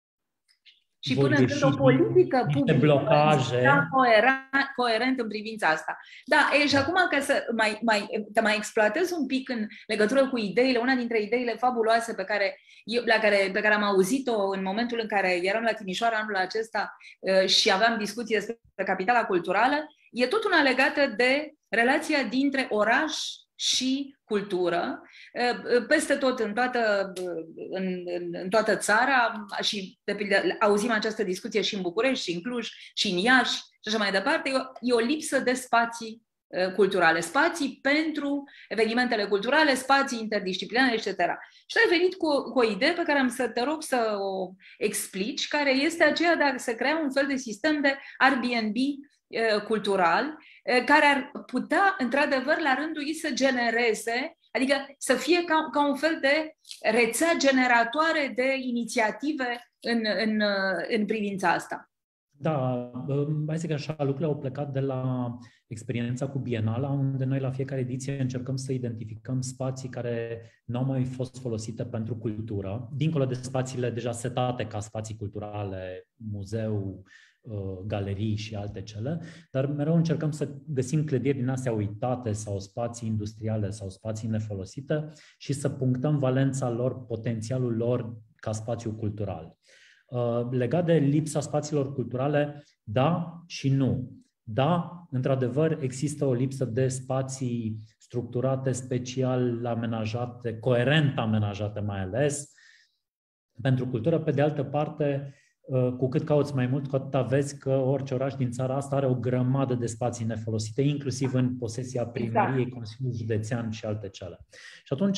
și până când o politică publică blocaje coerent în privința asta. Da, e, și acum ca să mai, mai, te mai exploatez un pic în legătură cu ideile, una dintre ideile fabuloase pe care, eu, la care, pe care am auzit-o în momentul în care eram la Timișoara anul acesta uh, și aveam discuții despre capitala culturală, e tot una legată de relația dintre oraș și cultură, peste tot, în toată, în, în toată țara, și de pildă, auzim această discuție și în București, și în Cluj, și în Iași, și așa mai departe. E o, e o lipsă de spații culturale, spații pentru evenimentele culturale, spații interdisciplinare, et cetera. Și ai venit cu, cu o idee pe care am să te rog să o explici, care este aceea de a se crea un fel de sistem de Airbnb cultural, care ar putea, într-adevăr, la rândul ei să genereze, adică să fie ca, ca un fel de rețea generatoare de inițiative în, în, în privința asta. Da, mai zic așa, lucrurile au plecat de la experiența cu Bienala, unde noi la fiecare ediție încercăm să identificăm spații care nu au mai fost folosite pentru cultură, dincolo de spațiile deja setate ca spații culturale, muzeu, galerii și alte cele, dar mereu încercăm să găsim clădiri din astea uitate sau spații industriale sau spații nefolosite și să punctăm valența lor, potențialul lor ca spațiu cultural. Legat de lipsa spațiilor culturale, da și nu. Da, într-adevăr, există o lipsă de spații structurate, special amenajate, coerent amenajate mai ales, pentru cultură. Pe de altă parte, cu cât cauți mai mult, cu atât vezi că orice oraș din țara asta are o grămadă de spații nefolosite, inclusiv în posesia primăriei, exact. Consiliului Județean și alte cele. Și atunci,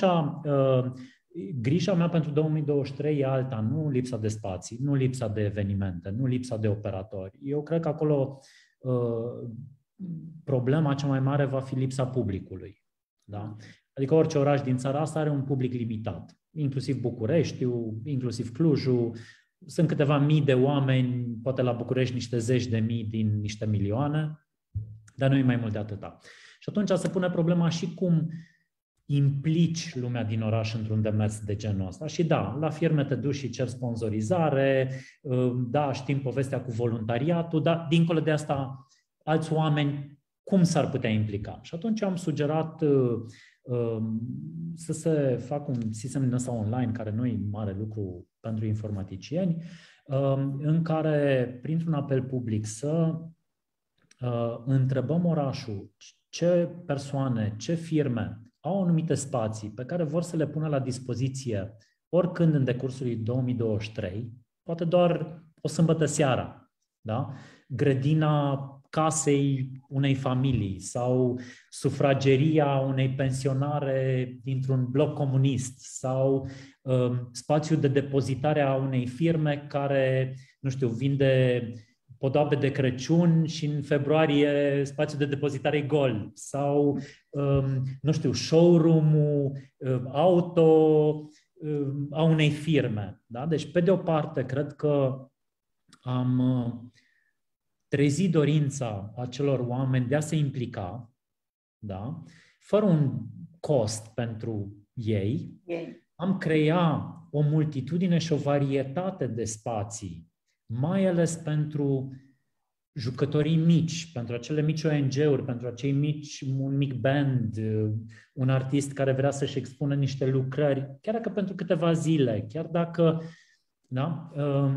grija mea pentru două mii douăzeci și trei e alta, nu lipsa de spații, nu lipsa de evenimente, nu lipsa de operatori. Eu cred că acolo uh, problema cea mai mare va fi lipsa publicului. Da? Adică orice oraș din țara asta are un public limitat, inclusiv Bucureștiul, inclusiv Clujul. Sunt câteva mii de oameni, poate la București niște zeci de mii din niște milioane, dar nu e mai mult de atâta. Și atunci se pune problema și cum implici lumea din oraș într-un demers de genul ăsta. Și da, la firme te duci și cer sponsorizare, da, știm povestea cu voluntariatul, dar dincolo de asta, alți oameni, cum s-ar putea implica? Și atunci am sugerat uh, uh, să se facă un sistem din ăsta online, care nu e mare lucru pentru informaticieni, uh, în care, printr-un apel public, să uh, întrebăm orașul ce persoane, ce firme au anumite spații pe care vor să le pună la dispoziție oricând în decursul lui două mii douăzeci și trei, poate doar o sâmbătă seara, da? Grădina casei unei familii sau sufrageria unei pensionare dintr-un bloc comunist sau um, spațiul de depozitare a unei firme care, nu știu, vinde podoabe de Crăciun și în februarie spațiul de depozitare e gol sau, um, nu știu, showroom-ul um, auto um, a unei firme. Da? Deci, pe de o parte, cred că am uh, trezit dorința acelor oameni de a se implica, da? Fără un cost pentru ei. ei. Am creat o multitudine și o varietate de spații, mai ales pentru jucătorii mici, pentru acele mici O N G-uri, pentru acei mici, un mic band, un artist care vrea să-și expună niște lucrări, chiar dacă pentru câteva zile, chiar dacă... Da?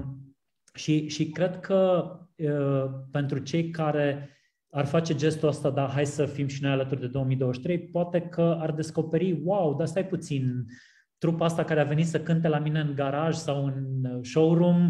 Și, și cred că pentru cei care ar face gestul ăsta, da, hai să fim și noi alături de două mii douăzeci și trei, poate că ar descoperi, wow, dar stai puțin, trupa asta care a venit să cânte la mine în garaj sau în showroom,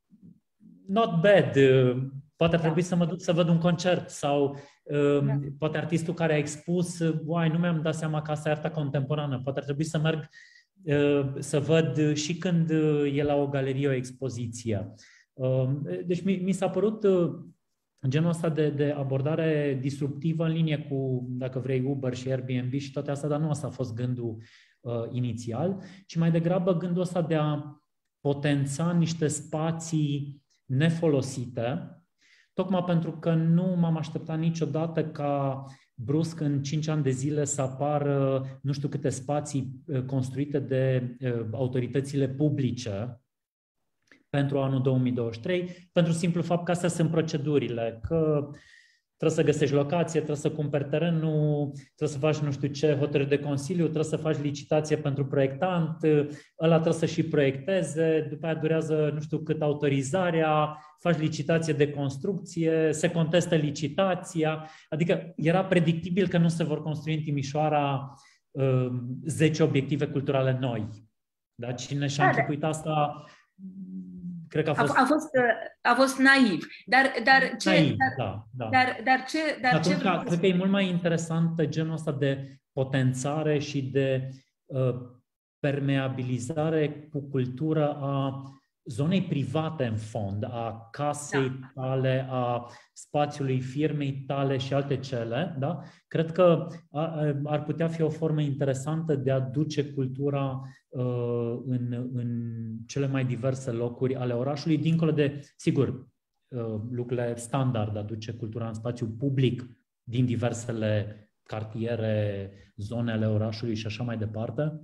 not bad, poate ar trebui da. să mă duc să văd un concert sau da. poate artistul care a expus, uai, nu mi-am dat seama că asta e arta contemporană, poate ar trebui să merg să văd și când e la o galerie o expoziție. Deci mi, mi s-a părut genul ăsta de, de abordare disruptivă în linie cu, dacă vrei, Uber și Airbnb și toate astea, dar nu asta a fost gândul uh, inițial, ci mai degrabă gândul ăsta de a potența niște spații nefolosite, tocmai pentru că nu m-am așteptat niciodată ca brusc în cinci ani de zile să apară nu știu câte spații uh, construite de uh, autoritățile publice pentru anul două mii douăzeci și trei, pentru simplu fapt că astea sunt procedurile, că trebuie să găsești locație, trebuie să cumperi terenul, trebuie să faci nu știu ce hotărâri de consiliu, trebuie să faci licitație pentru proiectant, ăla trebuie să și proiecteze, după aia durează nu știu cât autorizarea, faci licitație de construcție, se contestă licitația, adică era predictibil că nu se vor construi în Timișoara uh, zece obiective culturale noi. Da? Cine și-a închipuit asta... Cred că a fost... A, a, fost, a fost naiv. Dar, dar ce... Naiv, dar, da, da. Dar, dar ce... Dar atunci, ce cred că e mult mai interesant genul ăsta de potențare și de uh, permeabilizare cu cultură a zonei private în fond, a casei tale, a spațiului firmei tale și alte cele, da? Cred că ar putea fi o formă interesantă de a duce cultura uh, în, în cele mai diverse locuri ale orașului, dincolo de, sigur, uh, lucrurile standard, a duce cultura în spațiu public din diversele cartiere, zone ale orașului și așa mai departe.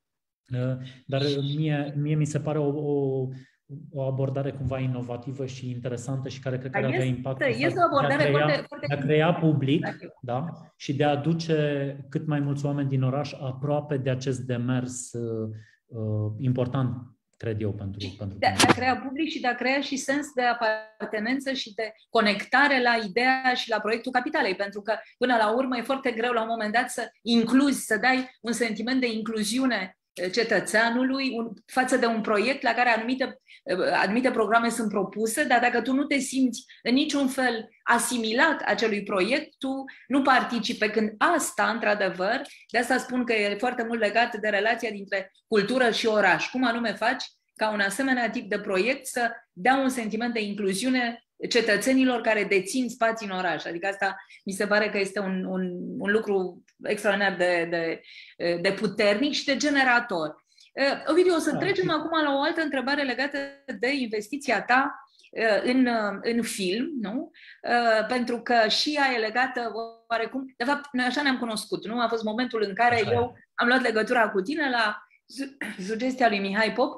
Dar mie, mie mi se pare o, o, o abordare cumva inovativă și interesantă și care cred că ar avea impact este o abordare de a crea, foarte, foarte de a crea public, da? Și de a aduce cât mai mulți oameni din oraș aproape de acest demers uh, important, cred eu, pentru... pentru de, de a crea public și de a crea și sens de apartenență și de conectare la ideea și la proiectul capitalei, pentru că până la urmă e foarte greu la un moment dat să incluzi, să dai un sentiment de incluziune cetățeanului un, față de un proiect la care anumite, anumite programe sunt propuse, dar dacă tu nu te simți în niciun fel asimilat acelui proiect, tu nu participi. Pe când asta, într-adevăr, de asta spun că e foarte mult legat de relația dintre cultură și oraș. Cum anume faci ca un asemenea tip de proiect să dea un sentiment de incluziune cetățenilor care dețin spații în oraș. Adică asta mi se pare că este un, un, un lucru extraordinar de, de, de puternic și de generator. Ovidiu, o să da, trecem și... acum la o altă întrebare legată de investiția ta în, în film, nu? Pentru că și ea e legată oarecum... De fapt, noi așa ne-am cunoscut, nu? A fost momentul în care așa eu e. am luat legătura cu tine la sugestia lui Mihai Pop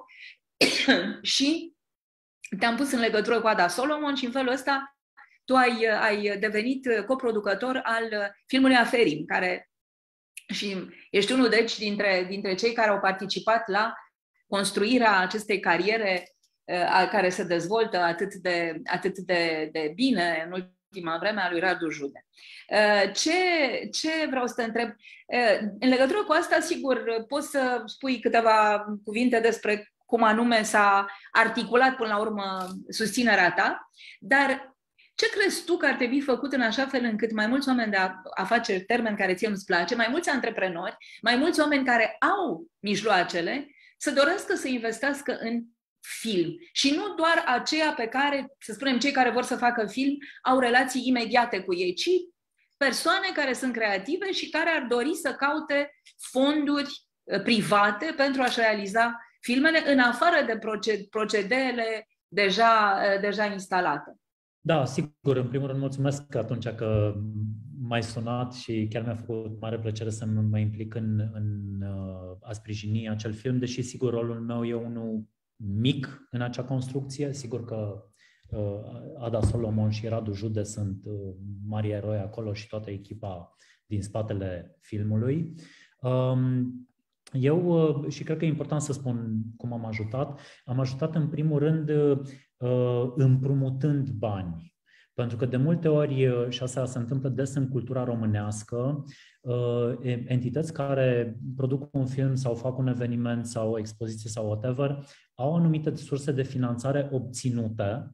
și te-am pus în legătură cu Ada Solomon și în felul ăsta tu ai, ai devenit coproducător al filmului Aferim, care și ești unul deci dintre, dintre cei care au participat la construirea acestei cariere a care se dezvoltă atât de, atât de, de bine în ultima vreme a lui Radu Jude. Ce, ce vreau să te întreb? În legătură cu asta, sigur, poți să spui câteva cuvinte despre cum anume s-a articulat până la urmă susținerea ta, dar ce crezi tu că ar trebui făcut în așa fel încât mai mulți oameni de afaceri, termen care ție îți place, mai mulți antreprenori, mai mulți oameni care au mijloacele să dorească să investească în film și nu doar aceia pe care, să spunem, cei care vor să facă film au relații imediate cu ei, ci persoane care sunt creative și care ar dori să caute fonduri private pentru a-și realiza filmele în afară de procedeele deja, deja instalate. Da, sigur. În primul rând, mulțumesc atunci că m-ai sunat și chiar mi-a făcut mare plăcere să mă implic în, în a sprijini acel film, deși, sigur, rolul meu e unul mic în acea construcție. Sigur că uh, Ada Solomon și Radu Jude sunt uh, mari eroi acolo și toată echipa din spatele filmului. Um, Eu, și cred că e important să spun cum am ajutat, am ajutat în primul rând împrumutând bani. Pentru că de multe ori, și asta se întâmplă des în cultura românească, entități care produc un film sau fac un eveniment sau o expoziție sau whatever, au anumite surse de finanțare obținute,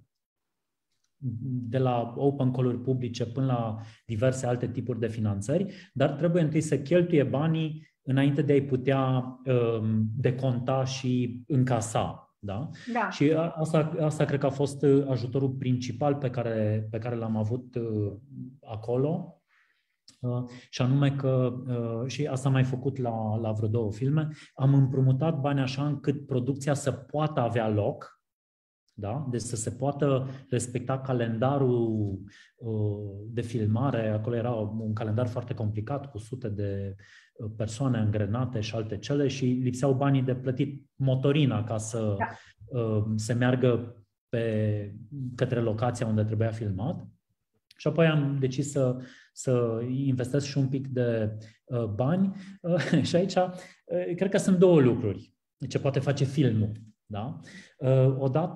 de la open call-uri publice până la diverse alte tipuri de finanțări, dar trebuie întâi să cheltuie banii înainte de a-i putea um, deconta și încasa. Da? Da. Și asta, asta cred că a fost ajutorul principal pe care, pe care l-am avut uh, acolo. Uh, și anume că, uh, și asta am mai făcut la, la vreo două filme, am împrumutat bani așa încât producția să poată avea loc, da? Deci să se poată respecta calendarul uh, de filmare. Acolo era un calendar foarte complicat, cu sute de persoane îngrenate și alte cele și lipseau banii de plătit motorina ca să da. uh, se meargă pe, către locația unde trebuia filmat. Și apoi am decis să, să investesc și un pic de uh, bani. Uh, și aici uh, cred că sunt două lucruri ce poate face filmul. Da? Uh, odată,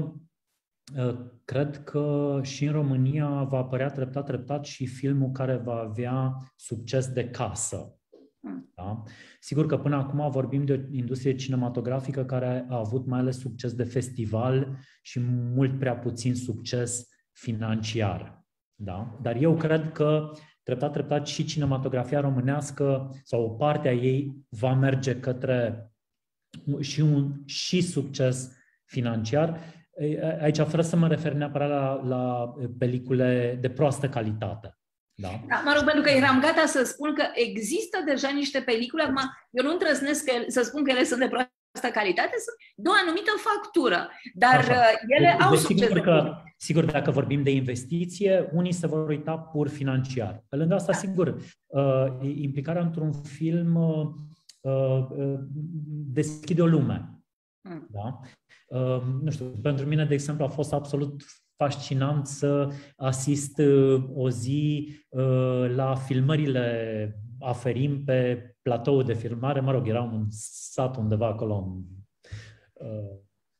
uh, cred că și în România va apărea treptat, treptat și filmul care va avea succes de casă. Da? Sigur că până acum vorbim de o industrie cinematografică care a avut mai ales succes de festival și mult prea puțin succes financiar. Da? Dar eu cred că treptat, treptat și cinematografia românească sau o parte a ei va merge către și un și succes financiar. Aici, fără să mă refer neapărat la, la pelicule de proastă calitate. Da. Da, mă rog, pentru că eram gata să spun că există deja niște pelicule, acum eu nu îndrăznesc că, să spun că ele sunt de proastă calitate, sunt de o anumită factură, dar Așa. ele de, au de succes. Sigur, că, sigur, dacă vorbim de investiție, unii se vor uita pur financiar. Pe lângă asta, da. sigur, uh, implicarea într-un film uh, uh, deschide o lume. Mm. Da? Uh, nu știu, pentru mine, de exemplu, a fost absolut fascinant să asist o zi uh, la filmările Aferim pe platoul de filmare. Mă rog, era un sat undeva acolo în, uh,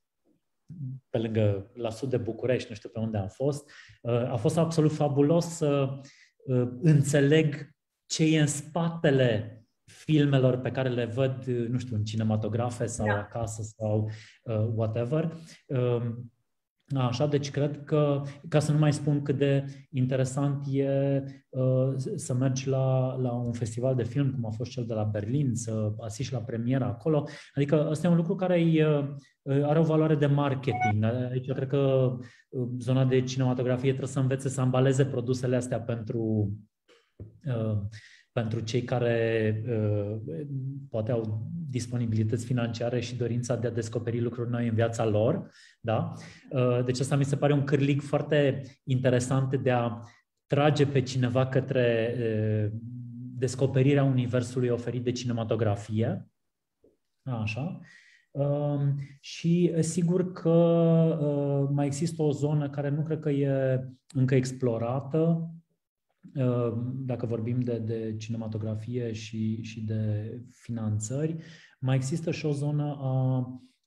pe lângă, la sud de București, nu știu pe unde am fost. Uh, a fost absolut fabulos să uh, înțeleg ce e în spatele filmelor pe care le văd, nu știu, în cinematografe sau da. acasă sau uh, whatever. Uh, Așa, deci cred că, ca să nu mai spun cât de interesant e uh, să mergi la, la un festival de film, cum a fost cel de la Berlin, să asisti la premiera acolo. Adică ăsta e un lucru care e, are o valoare de marketing. Aici cred că zona de cinematografie trebuie să învețe să ambaleze produsele astea pentru... Uh, pentru cei care uh, poate au disponibilități financiare și dorința de a descoperi lucruri noi în viața lor. Da? Uh, deci asta mi se pare un cârlig foarte interesant de a trage pe cineva către uh, descoperirea universului oferit de cinematografie. Așa. Uh, și sigur că uh, mai există o zonă care nu cred că e încă explorată, dacă vorbim de, de cinematografie și, și de finanțări, mai există și o zonă a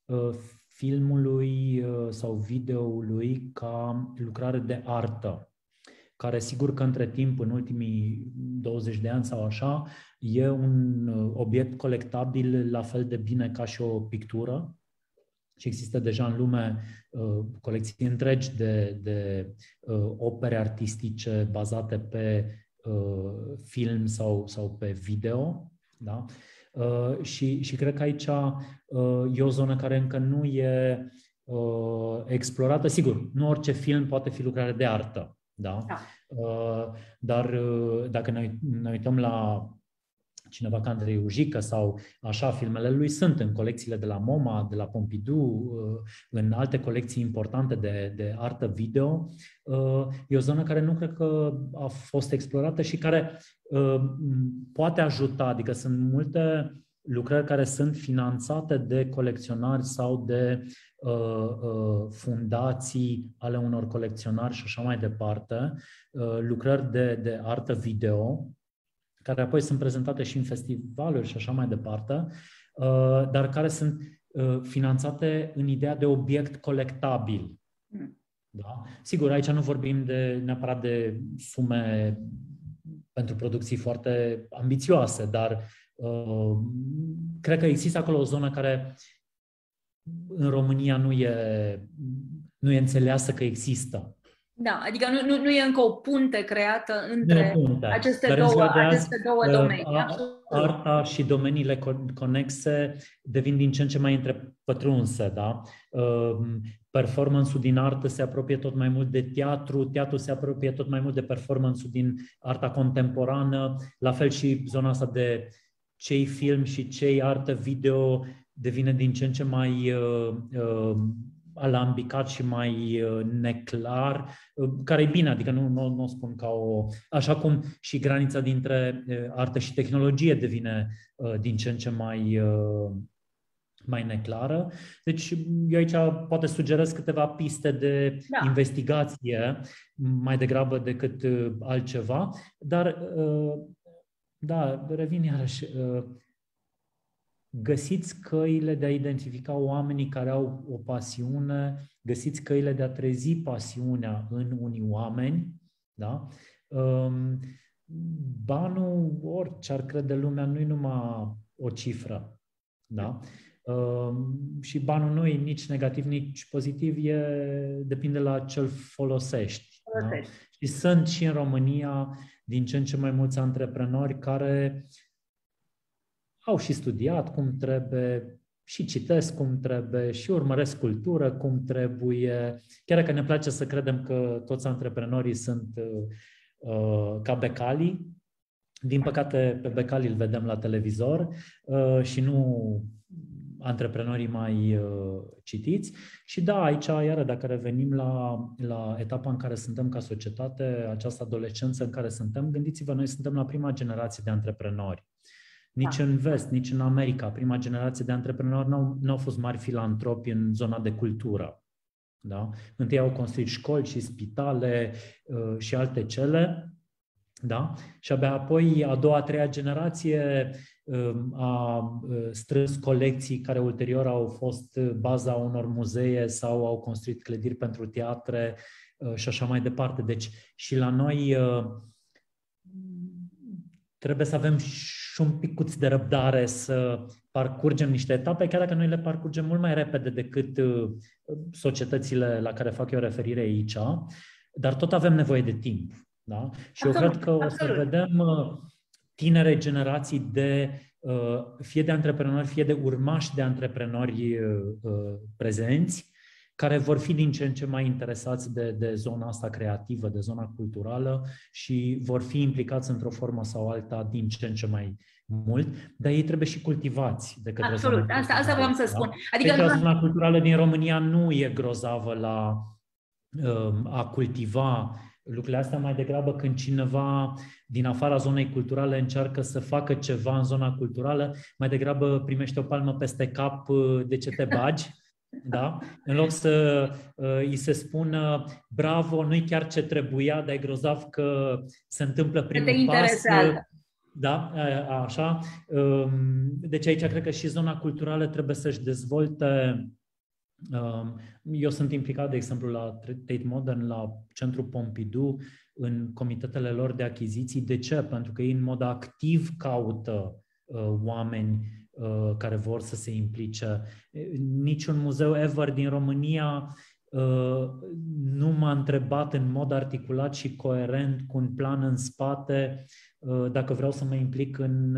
filmului sau videoului ca lucrare de artă, care sigur că între timp, în ultimii douăzeci de ani sau așa, e un obiect colectabil la fel de bine ca și o pictură. Și există deja în lume uh, colecții întregi de, de uh, opere artistice bazate pe uh, film sau, sau pe video. Da? Uh, și, și cred că aici uh, e o zonă care încă nu e uh, explorată. Sigur, nu orice film poate fi lucrare de artă. Da? Da. Uh, dar uh, dacă ne, ne uităm la cineva ca Andrei Ujică sau așa, filmele lui sunt în colecțiile de la MoMA, de la Pompidou, în alte colecții importante de, de artă video. E o zonă care nu cred că a fost explorată și care poate ajuta, adică sunt multe lucrări care sunt finanțate de colecționari sau de fundații ale unor colecționari și așa mai departe, lucrări de, de artă video, care apoi sunt prezentate și în festivaluri și așa mai departe, dar care sunt finanțate în ideea de obiect colectabil. Da? Sigur, aici nu vorbim de, neapărat de sume pentru producții foarte ambițioase, dar uh, cred că există acolo o zonă care în România nu e, nu e înțeleasă că există. Da, adică nu, nu, nu e încă o punte creată între punte, aceste două, aceste două domenii. A, arta și domeniile conexe devin din ce în ce mai întrepătrunse. Da? Performance-ul din artă se apropie tot mai mult de teatru, teatru se apropie tot mai mult de performance-ul din arta contemporană, la fel și zona asta de ce-i film și ce-i artă video devine din ce în ce mai uh, uh, alambicat și mai uh, neclar, uh, care e bine, adică nu, nu, nu o spun ca o... Așa cum și granița dintre uh, artă și tehnologie devine uh, din ce în ce mai, uh, mai neclară. Deci eu aici poate sugerez câteva piste de da. investigație mai degrabă decât uh, altceva, dar uh, da, revin iarăși... Uh, Găsiți căile de a identifica oamenii care au o pasiune, găsiți căile de a trezi pasiunea în unii oameni. Da? Banul, orice ar crede lumea, nu e numai o cifră. Da? Și banul nu e nici negativ, nici pozitiv, e, depinde la ce-l folosești. Da? Și sunt și în România din ce în ce mai mulți antreprenori care au și studiat cum trebuie, și citesc cum trebuie, și urmăresc cultură cum trebuie. Chiar dacă ne place să credem că toți antreprenorii sunt uh, ca becalii, din păcate pe becalii îl vedem la televizor uh, și nu antreprenorii mai uh, citiți. Și da, aici, iară, dacă revenim la, la etapa în care suntem ca societate, această adolescență în care suntem, gândiți-vă, noi suntem la prima generație de antreprenori. Nici da. în vest, nici în America, prima generație de antreprenori n-au, n-au fost mari filantropi în zona de cultură. Da? Întâi au construit școli și spitale uh, și alte cele, da? Și abia apoi a doua, a treia generație uh, a uh, strâns colecții care ulterior au fost baza unor muzee sau au construit clădiri pentru teatre uh, și așa mai departe. Deci și la noi uh, trebuie să avem și un picuț de răbdare să parcurgem niște etape, chiar dacă noi le parcurgem mult mai repede decât societățile la care fac eu referire aici, dar tot avem nevoie de timp. Da? Și absolut, eu cred că o să absolut. vedem tinere generații de fie de antreprenori, fie de urmași de antreprenori prezenți, care vor fi din ce în ce mai interesați de, de zona asta creativă, de zona culturală și vor fi implicați într-o formă sau alta din ce în ce mai mult, dar ei trebuie și cultivați de către Absolut, zona asta, asta vreau să spun. Adică deci, zona culturală din România nu e grozavă la um, a cultiva lucrurile astea, mai degrabă când cineva din afara zonei culturale încearcă să facă ceva în zona culturală, mai degrabă primește o palmă peste cap de ce te bagi. Da? În loc să uh, îi se spună bravo, nu-i chiar ce trebuia, dar e grozav că se întâmplă primul pas. Da, a, așa. Um, deci aici cred că și zona culturală trebuie să-și dezvolte. Um, eu sunt implicat, de exemplu, la Tate Modern, la Centrul Pompidou, în comitetele lor de achiziții. De ce? Pentru că ei în mod activ caută uh, oameni care vor să se implice. Niciun muzeu ever din România nu m-a întrebat în mod articulat și coerent, cu un plan în spate, dacă vreau să mă implic în,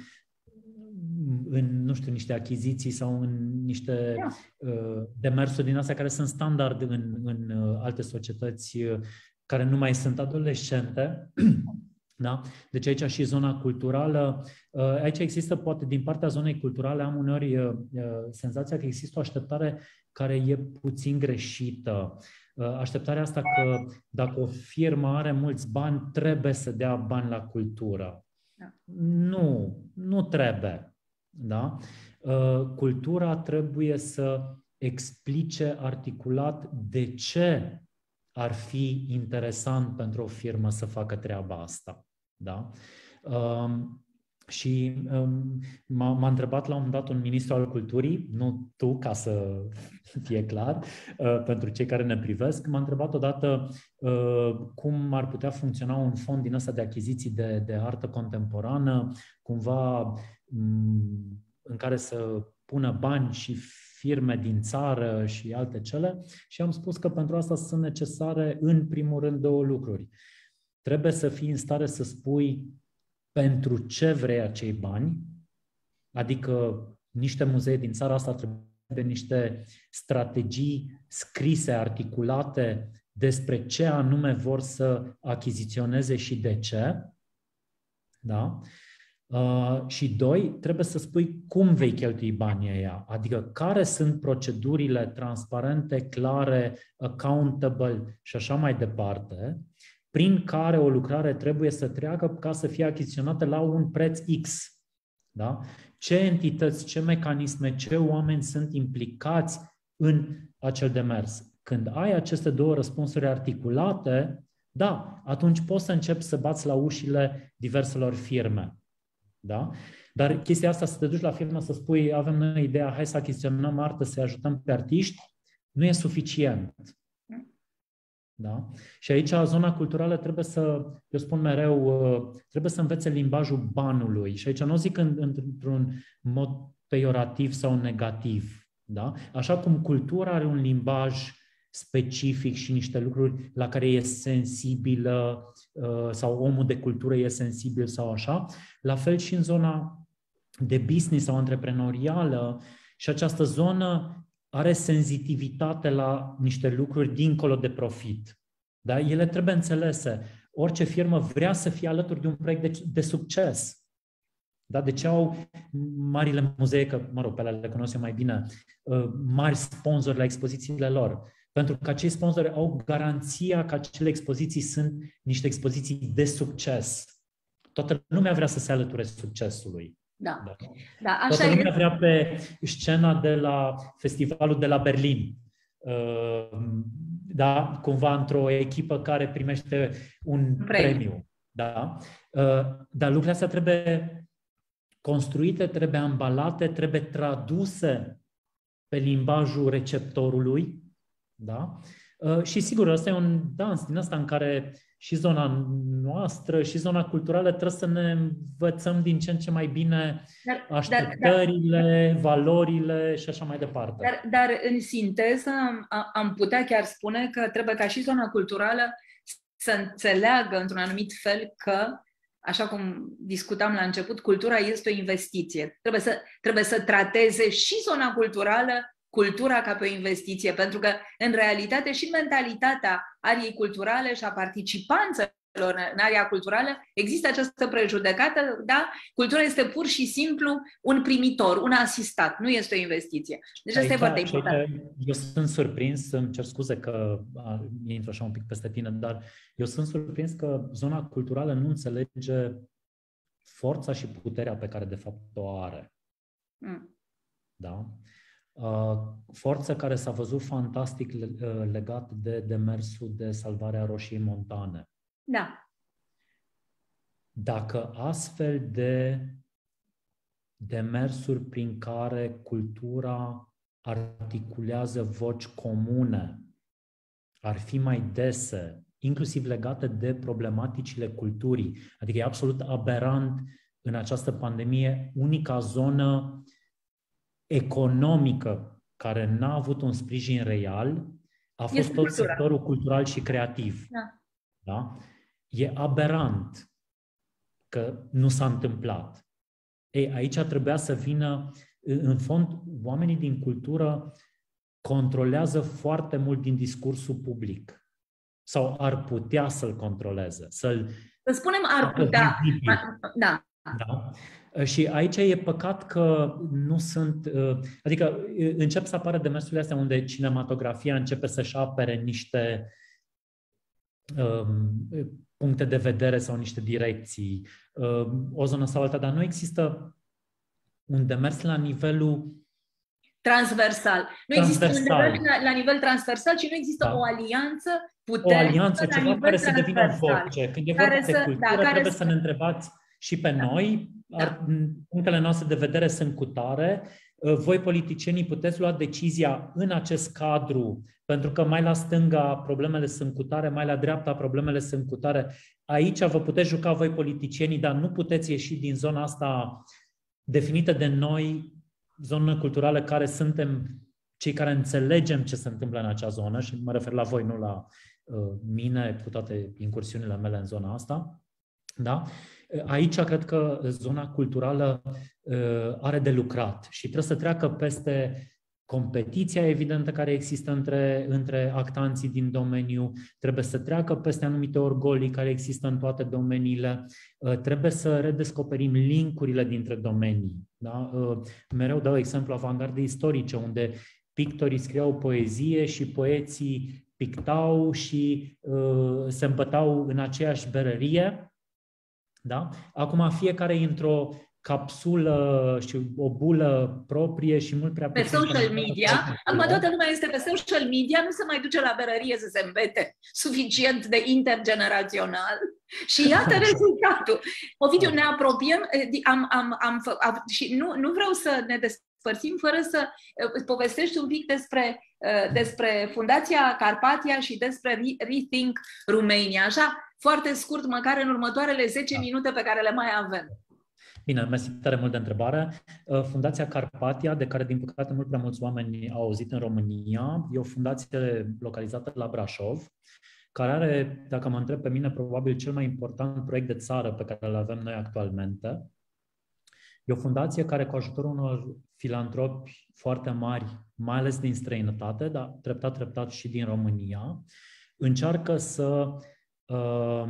în nu știu, niște achiziții sau în niște demersuri din astea care sunt standard în, în alte societăți care nu mai sunt adolescente. Da? Deci aici și zona culturală. Aici există, poate din partea zonei culturale, am uneori senzația că există o așteptare care e puțin greșită. Așteptarea asta că dacă o firmă are mulți bani, trebuie să dea bani la cultură. Da. Nu, nu trebuie. Da? Cultura trebuie să explice articulat de ce ar fi interesant pentru o firmă să facă treaba asta. Da? Um, și um, m-a, m-a întrebat la un moment dat un ministru al culturii, nu tu, ca să fie clar, uh, pentru cei care ne privesc, m-a întrebat odată uh, cum ar putea funcționa un fond din ăsta de achiziții de, de artă contemporană, cumva um, în care să pună bani și firme din țară și alte cele, și am spus că pentru asta sunt necesare, în primul rând, două lucruri. Trebuie să fii în stare să spui pentru ce vrei acei bani, adică niște muzee din țara asta trebuie niște strategii scrise, articulate despre ce anume vor să achiziționeze și de ce. Da? Uh, și doi, trebuie să spui cum vei cheltui banii ăia, adică care sunt procedurile transparente, clare, accountable și așa mai departe, prin care o lucrare trebuie să treacă ca să fie achiziționată la un preț X. Da? Ce entități, ce mecanisme, ce oameni sunt implicați în acel demers. Când ai aceste două răspunsuri articulate, da, atunci poți să începi să bați la ușile diverselor firme. Da? Dar chestia asta, să te duci la firmă să spui avem noi ideea, hai să achiziționăm artă, să ajutăm pe artiști, nu e suficient. Da? Și aici zona culturală trebuie să, eu spun mereu, trebuie să învețe limbajul banului. Și aici nu zic în, într-un mod peiorativ sau negativ. Da? Așa cum cultura are un limbaj specific și niște lucruri la care e sensibilă sau omul de cultură e sensibil sau așa, la fel și în zona de business sau antreprenorială Și această zonă are senzitivitate la niște lucruri dincolo de profit. Da? Ele trebuie înțelese. Orice firmă vrea să fie alături de un proiect de, de succes. Da? De ce au marile muzee, că, mă rog, pe alea le cunosc eu mai bine, mari sponsori la expozițiile lor? Pentru că acei sponsori au garanția că acele expoziții sunt niște expoziții de succes. Toată lumea vrea să se alăture succesului. Da. Da. Da, așa Toată lumea e. vrea pe scena de la festivalul de la Berlin. Da? Cumva într-o echipă care primește un premiu. premiu. Da? Dar lucrurile astea trebuie construite, trebuie ambalate, trebuie traduse pe limbajul receptorului. Da? Și sigur, ăsta e un dans din ăsta în care și zona noastră și zona culturală trebuie să ne învățăm din ce în ce mai bine dar, așteptările, dar, dar, valorile și așa mai departe. Dar, dar în sinteză am putea chiar spune că trebuie ca și zona culturală să înțeleagă într-un anumit fel că, așa cum discutam la început, cultura este o investiție. Trebuie să, trebuie să trateze și zona culturală cultura ca pe o investiție, pentru că, în realitate, și în mentalitatea ariei culturale și a participanților în aria culturală există această prejudecată, da? Cultura este pur și simplu un primitor, un asistat, nu este o investiție. Deci asta e foarte important. Eu sunt surprins, îmi cer scuze că intru așa un pic peste tine, dar eu sunt surprins că zona culturală nu înțelege forța și puterea pe care de fapt o are. Mm. Da? Forță care s-a văzut fantastic legat de demersul de salvare a Roșiei Montane. Da. Dacă astfel de demersuri prin care cultura articulează voci comune ar fi mai dese, inclusiv legate de problematicile culturii, adică e absolut aberant în această pandemie, unica zonă economică care n-a avut un sprijin real a fost este tot cultura. Sectorul cultural și creativ. Da. Da? E aberant că nu s-a întâmplat. Ei, aici trebuia să vină, în fond, oamenii din cultură controlează foarte mult din discursul public. Sau ar putea să-l controleze. Să-l să spunem ar putea. Da. Da? Și aici e păcat că nu sunt... Adică încep să apară demersurile astea unde cinematografia începe să-și apere niște um, puncte de vedere sau niște direcții, um, o zonă sau alta, dar nu există un demers la nivelul transversal. Nu transversal. există un demers la, la nivel transversal și nu există da. o alianță puternică. O alianță, ceva care să devină voce. Când e vorba de să, cultură, da, trebuie să... să ne întrebați și pe da. noi, ar, da. punctele noastre de vedere sunt cutare. Voi, politicienii, puteți lua decizia în acest cadru, pentru că mai la stânga problemele sunt cutare, mai la dreapta problemele sunt cutare. Aici vă puteți juca voi, politicienii, dar nu puteți ieși din zona asta definită de noi, zonă culturală, care suntem cei care înțelegem ce se întâmplă în acea zonă, și mă refer la voi, nu la uh, mine, cu toate incursiunile mele în zona asta. Da? Aici cred că zona culturală uh, are de lucrat și trebuie să treacă peste competiția evidentă care există între, între actanții din domeniu, trebuie să treacă peste anumite orgolii care există în toate domeniile, uh, trebuie să redescoperim linkurile dintre domenii. Da? Uh, mereu dau exemplu avangardei istorice, unde pictorii scriau poezie și poeții pictau și uh, se îmbătau în aceeași berărie. Da? Acum fiecare într-o capsulă și o bulă proprie și mult prea pe social media. Acum toată lumea este pe social media, nu se mai duce la berărie să se îmbete suficient de intergenerațional. Și iată rezultatul. Ovidiu, ne apropiem am, am, am, am, și nu, nu vreau să ne despărțim fără să uh, povestești un pic despre, uh, despre Fundația Carpathia și despre Rethink Romania. Așa, foarte scurt, măcar în următoarele zece da. minute pe care le mai avem. Bine, mersi tare mult de întrebare. Fundația Carpathia, de care din păcate mult prea mulți oameni au auzit în România, e o fundație localizată la Brașov, care are, dacă mă întreb pe mine, probabil cel mai important proiect de țară pe care îl avem noi actualmente. E o fundație care, cu ajutorul unor filantropi foarte mari, mai ales din străinătate, dar treptat, treptat și din România, încearcă să uh,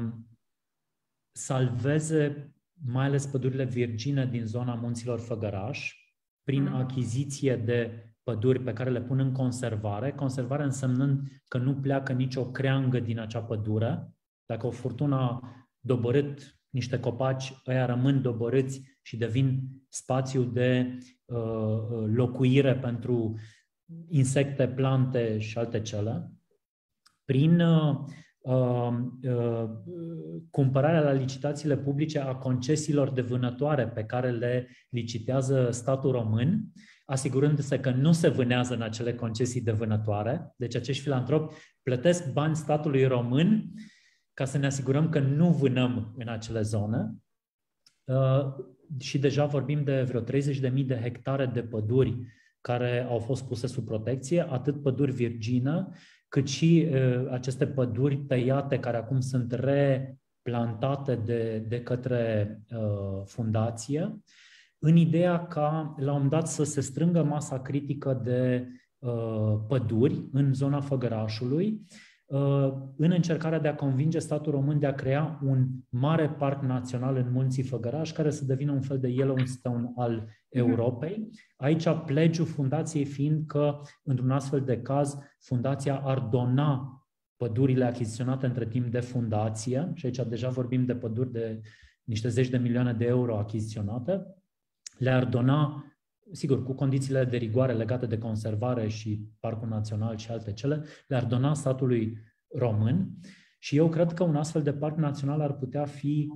salveze mai ales pădurile virgine din zona Munților Făgăraș, prin mm. achiziție de păduri pe care le pun în conservare, conservare însemnând că nu pleacă nicio creangă din acea pădure. Dacă o furtună a doborât niște copaci, ăia rămân doborâți și devin spațiu de uh, locuire pentru insecte, plante și alte cele. Prin uh, uh, uh, cumpărarea la licitațiile publice a concesiilor de vânătoare pe care le licitează statul român, asigurându-se că nu se vânează în acele concesii de vânătoare. Deci acești filantropi plătesc bani statului român ca să ne asigurăm că nu vânăm în acele zone. Uh, și deja vorbim de vreo treizeci de mii de hectare de păduri care au fost puse sub protecție, atât păduri virgine, cât și uh, aceste păduri tăiate care acum sunt replantate de, de către uh, fundație, în ideea ca, la un moment dat, să se strângă masa critică de uh, păduri în zona Făgărașului, uh, în încercarea de a convinge statul român de a crea un mare parc național în Munții Făgăraș, care să devină un fel de Yellowstone al Europei. Aici pledge-ul fundației fiind că, într-un astfel de caz, fundația ar dona pădurile achiziționate între timp de fundație, și aici deja vorbim de păduri de niște zeci de milioane de euro achiziționate, le-ar dona, sigur, cu condițiile de rigoare legate de conservare și Parcul Național și alte cele, le-ar dona statului român. Și eu cred că un astfel de parc național ar putea fi,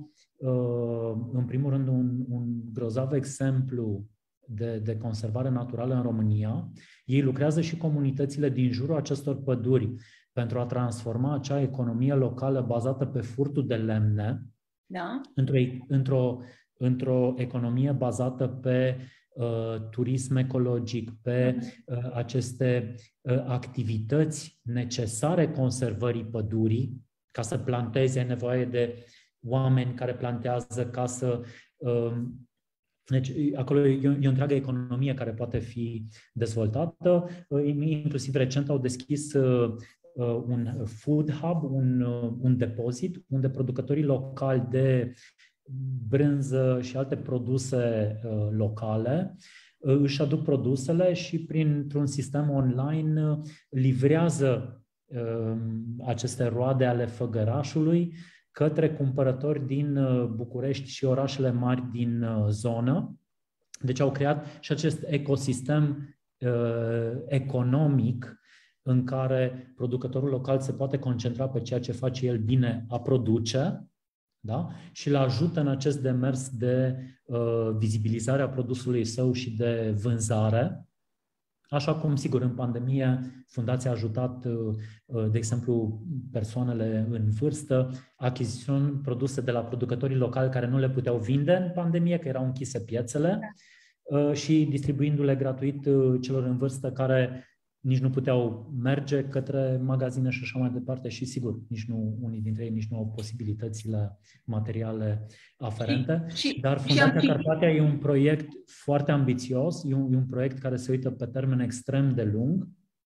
în primul rând, un, un grozav exemplu de, de conservare naturală în România. Ei lucrează și comunitățile din jurul acestor păduri pentru a transforma acea economie locală bazată pe furtul de lemne, da, într-o, într-o într-o economie bazată pe uh, turism ecologic, pe uh, aceste uh, activități necesare conservării pădurii, ca să planteze, e nevoie de oameni care plantează, ca să... Uh, deci, acolo e o, e o întreagă economie care poate fi dezvoltată. Uh, inclusiv recent au deschis uh, un food hub, un, uh, un depozit, unde producătorii locali de brânză și alte produse uh, locale uh, își aduc produsele și printr-un sistem online uh, livrează uh, aceste roade ale Făgărașului către cumpărători din uh, București și orașele mari din uh, zonă. Deci au creat și acest ecosistem uh, economic în care producătorul local se poate concentra pe ceea ce face el bine a produce, da? Și îl ajută în acest demers de uh, vizibilizare a produsului său și de vânzare. Așa cum, sigur, în pandemie, fundația a ajutat, uh, de exemplu, persoanele în vârstă, achiziționând produse de la producătorii locali care nu le puteau vinde în pandemie, că erau închise piețele, uh, și distribuindu-le gratuit uh, celor în vârstă care nici nu puteau merge către magazine și așa mai departe și, sigur, nici nu, unii dintre ei nici nu au posibilitățile materiale aferente. Și, și, Dar Fundația și Carpatia e un proiect foarte ambițios, e un, e un proiect care se uită pe termen extrem de lung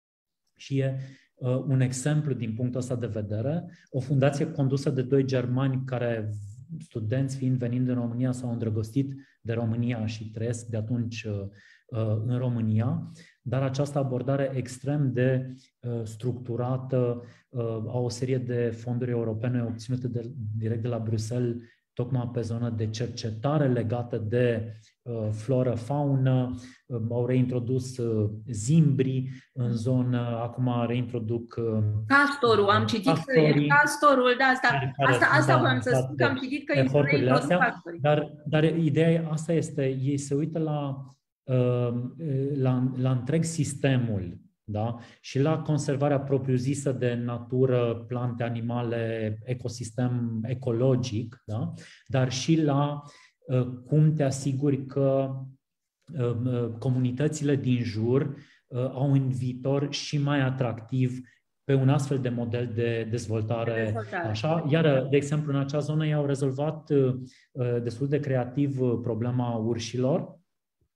și e uh, un exemplu din punctul ăsta de vedere. O fundație condusă de doi germani care, studenți fiind venind în România, s-au îndrăgostit de România și trăiesc de atunci uh, în România, dar această abordare extrem de uh, structurată uh, a o serie de fonduri europene obținute de, direct de la Bruxelles, tocmai pe zonă de cercetare legată de uh, floră, faună, uh, au reintrodus uh, zimbrii în zonă, acum reintroduc... Uh, castorul, am citit castorii, că e castorul, da, asta, asta, asta vreau să spun, că am citit că eforturile astea, dar, dar ideea asta este, ei se uită la La, la întreg sistemul, da? Și la conservarea propriu-zisă de natură, plante, animale, ecosistem ecologic, da? Dar și la uh, cum te asiguri că uh, comunitățile din jur uh, au un viitor și mai atractiv pe un astfel de model de dezvoltare. De dezvoltare. Așa. Iar, de exemplu, în acea zonă i-au rezolvat uh, destul de creativ problema urșilor,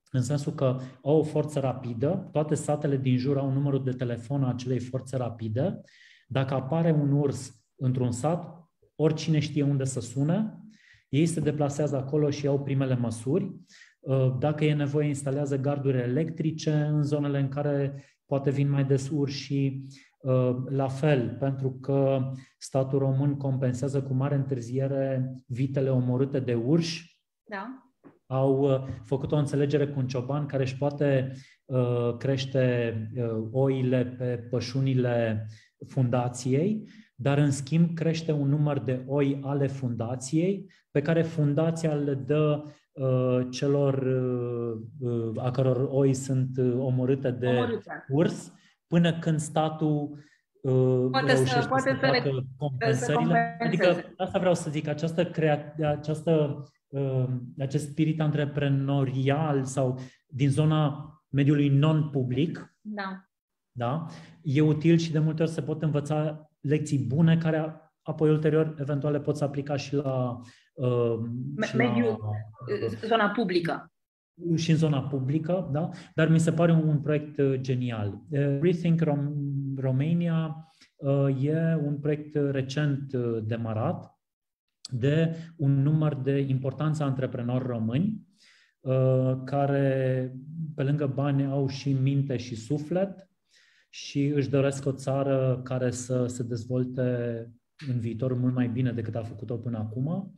în sensul că au o forță rapidă, toate satele din jur au numărul de telefon a acelei forțe rapide. Dacă apare un urs într-un sat, oricine știe unde să sune, ei se deplasează acolo și iau primele măsuri. Dacă e nevoie, instalează garduri electrice în zonele în care poate vin mai des urși. La fel, pentru că statul român compensează cu mare întârziere vitele omorâte de urși. Da. Au făcut o înțelegere cu un cioban care își poate uh, crește uh, oile pe pășunile fundației, dar în schimb crește un număr de oi ale fundației pe care fundația le dă uh, celor uh, a căror oi sunt omorâte de Omorâte. urs, până când statul uh, poate reușește să, poate să să facă le, compensările. să Adică asta vreau să zic, această, crea, această acest spirit antreprenorial sau din zona mediului non-public, da. Da? E util și de multe ori se pot învăța lecții bune care apoi ulterior eventual le poți aplica și la, uh, și mediul, la zona publică. Și în zona publică, da? Dar mi se pare un, un proiect genial. Rethink Rom- Romania uh, e un proiect recent demarat de un număr de importanți antreprenori români care, pe lângă bani, au și minte și suflet și își doresc o țară care să se dezvolte în viitor mult mai bine decât a făcut-o până acum.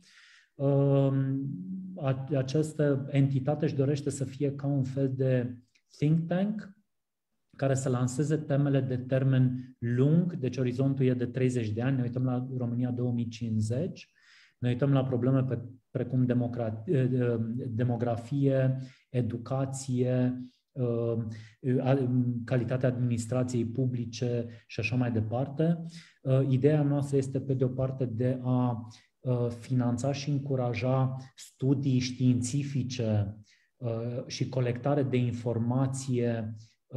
Această entitate își dorește să fie ca un fel de think tank care să lanseze temele de termen lung, deci orizontul e de treizeci de ani, ne uităm la România două mii cincizeci, ne uităm la probleme pe, precum demografie, educație, calitatea administrației publice și așa mai departe. Ideea noastră este, pe de o parte, de a finanța și încuraja studii științifice și colectare de informație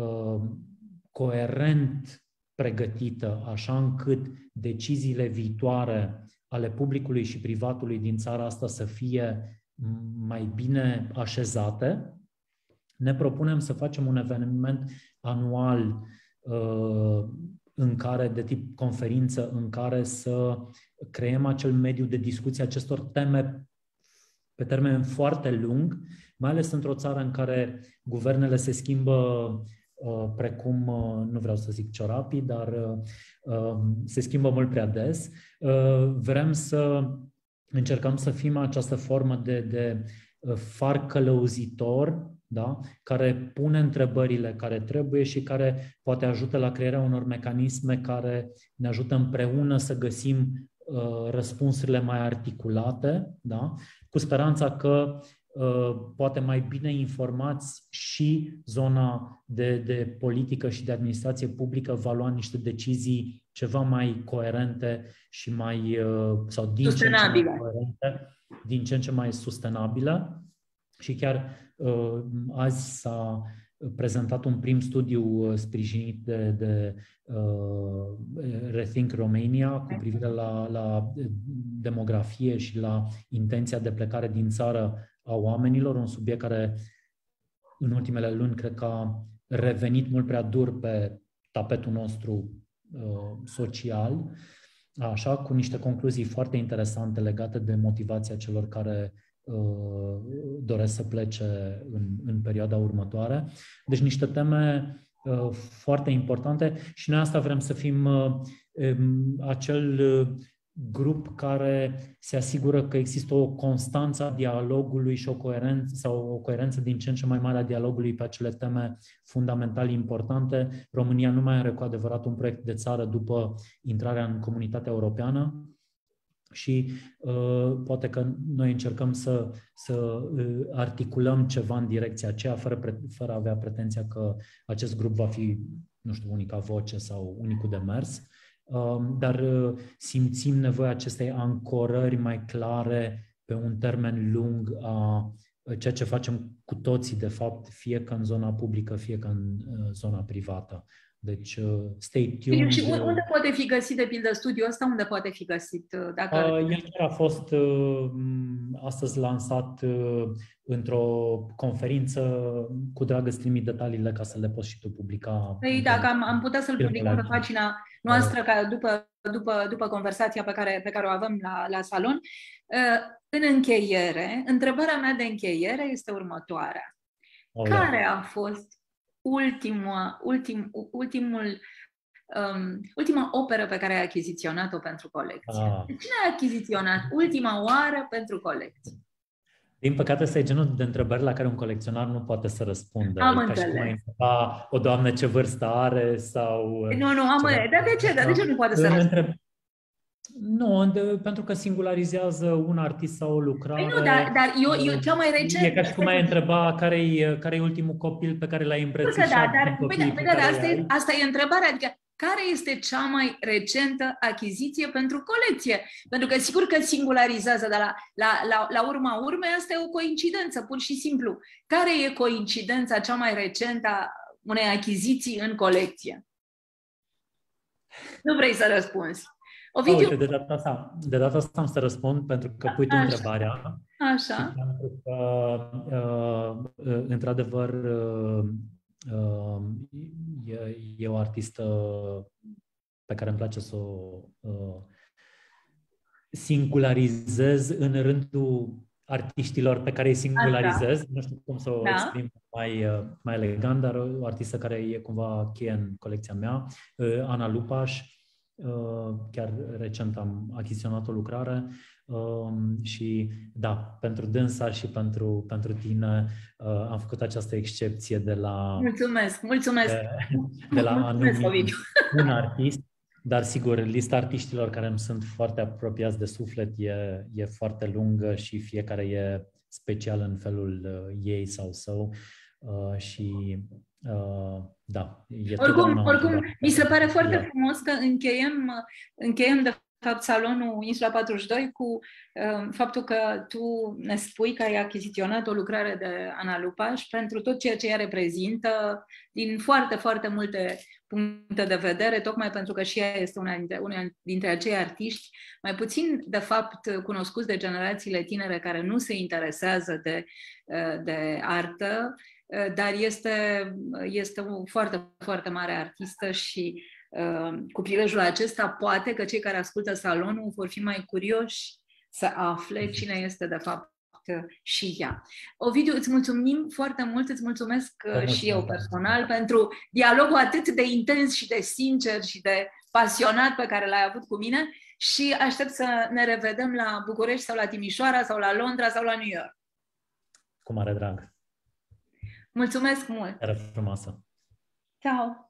coerent pregătită, așa încât deciziile viitoare ale publicului și privatului din țara asta să fie mai bine așezate. Ne propunem să facem un eveniment anual uh, în care, de tip conferință, în care să creăm acel mediu de discuție acestor teme pe termen foarte lung, mai ales într-o țară în care guvernele se schimbă uh, precum, uh, nu vreau să zic ciorapii, dar uh, se schimbă mult prea des. Uh, vrem să încercăm să fim această formă de, de far călăuzitor, da? Care pune întrebările care trebuie și care poate ajută la crearea unor mecanisme care ne ajută împreună să găsim uh, răspunsurile mai articulate, da? Cu speranța că uh, poate mai bine informați și zona de, de politică și de administrație publică va lua niște decizii ceva mai coerente și mai uh, sau din ce în ce mai coerente, din ce în ce mai sustenabile. Și chiar uh, azi s-a prezentat un prim studiu sprijinit de, de uh, Rethink Romania cu privire la, la demografie și la intenția de plecare din țară a oamenilor, un subiect care în ultimele luni cred că a revenit mult prea dur pe tapetul nostru uh, social, așa, cu niște concluzii foarte interesante legate de motivația celor care doresc să plece în, în perioada următoare. Deci niște teme uh, foarte importante și noi asta vrem să fim uh, um, acel uh, grup care se asigură că există o constanță a dialogului și o coerență sau o coerență din ce în ce mai mare a dialogului pe acele teme fundamental importante. România nu mai are cu adevărat un proiect de țară după intrarea în Comunitatea Europeană. Și uh, poate că noi încercăm să, să uh, articulăm ceva în direcția aceea, fără, pre, fără a avea pretenția că acest grup va fi, nu știu, unica voce sau unicul de mers, uh, dar uh, simțim nevoia acestei ancorări mai clare pe un termen lung a ceea ce facem cu toții, de fapt, fie că în zona publică, fie că în uh, zona privată. Deci, stay tuned. Și unde poate fi găsit, de pildă, studiul ăsta? Unde poate fi găsit? Dacă... Uh, el chiar a fost uh, astăzi lansat uh, într-o conferință. Cu drag îți trimit detaliile ca să le poți și tu publica. Păi dacă am, am putea să-l publicăm pe pagina noastră ca după, după, după conversația pe care, pe care o avem la, la salon. Uh, în încheiere, întrebarea mea de încheiere este următoarea. Oh, care a fost ultima, ultim, ultimul, um, ultima operă pe care ai achiziționat-o pentru colecție? Ah. Cine a achiziționat ultima oară pentru colecție? Din păcate, ăsta e genul de întrebări la care un colecționar nu poate să răspundă. Am ca înțeles. Și cum ai întreba o doamnă ce vârstă are sau... Nu, nu, am înțeles. Dar de ce? Dar de ce nu poate să răspundă? Nu, de, pentru că singularizează un artist sau o lucrare. Păi nu, dar, dar eu, eu cea mai recent... E ca și cum ai întreba care-i, care-i ultimul copil pe care l-ai îmbrățișat. Da, dar, păi da, păi da, dar asta, e, asta e întrebarea, adică care este cea mai recentă achiziție pentru colecție? Pentru că sigur că singularizează, dar la, la, la, la urma urmei asta e o coincidență, pur și simplu. Care e coincidența cea mai recentă a unei achiziții în colecție? Nu vrei să răspunzi. Ovidiu... Uite, de data asta, de data asta am să răspund pentru că pui tu întrebarea. Așa. Pentru că, uh, uh, într-adevăr, uh, uh, e, e o artistă pe care îmi place să o uh, singularizez în rândul artiștilor pe care îi singularizez. Așa. Nu știu cum să o da. exprim mai, mai elegant, dar o artistă care e cumva cheie în colecția mea, uh, Ana Lupaș. Uh, chiar recent am achiziționat o lucrare uh, și da, pentru dânsa și pentru, pentru tine uh, am făcut această excepție de la mulțumesc, mulțumesc. De, de la anumit un artist, dar sigur, lista artiștilor care îmi sunt foarte apropiați de suflet e, e foarte lungă și fiecare e special în felul uh, ei sau său uh, și Uh, da. E oricum, oricum mi se pare foarte frumos că încheiem, încheiem de fapt salonul Insula patruzeci și doi cu uh, faptul că tu ne spui că ai achiziționat o lucrare de Ana Lupaș pentru tot ceea ce ea reprezintă din foarte, foarte multe puncte de vedere, tocmai pentru că și ea este una dintre, una dintre acei artiști mai puțin, de fapt, cunoscuți de generațiile tinere care nu se interesează de, uh, de artă, dar este, este o foarte, foarte mare artistă și uh, cu prilejul acesta poate că cei care ascultă salonul vor fi mai curioși să afle cine este de fapt și ea. Ovidiu, îți mulțumim foarte mult, îți mulțumesc uh, și eu personal pentru dialogul atât de intens și de sincer și de pasionat pe care l-ai avut cu mine și aștept să ne revedem la București sau la Timișoara sau la Londra sau la New York. Cu mare drag. Mulțumesc mult! Seară frumoasă! Ciao!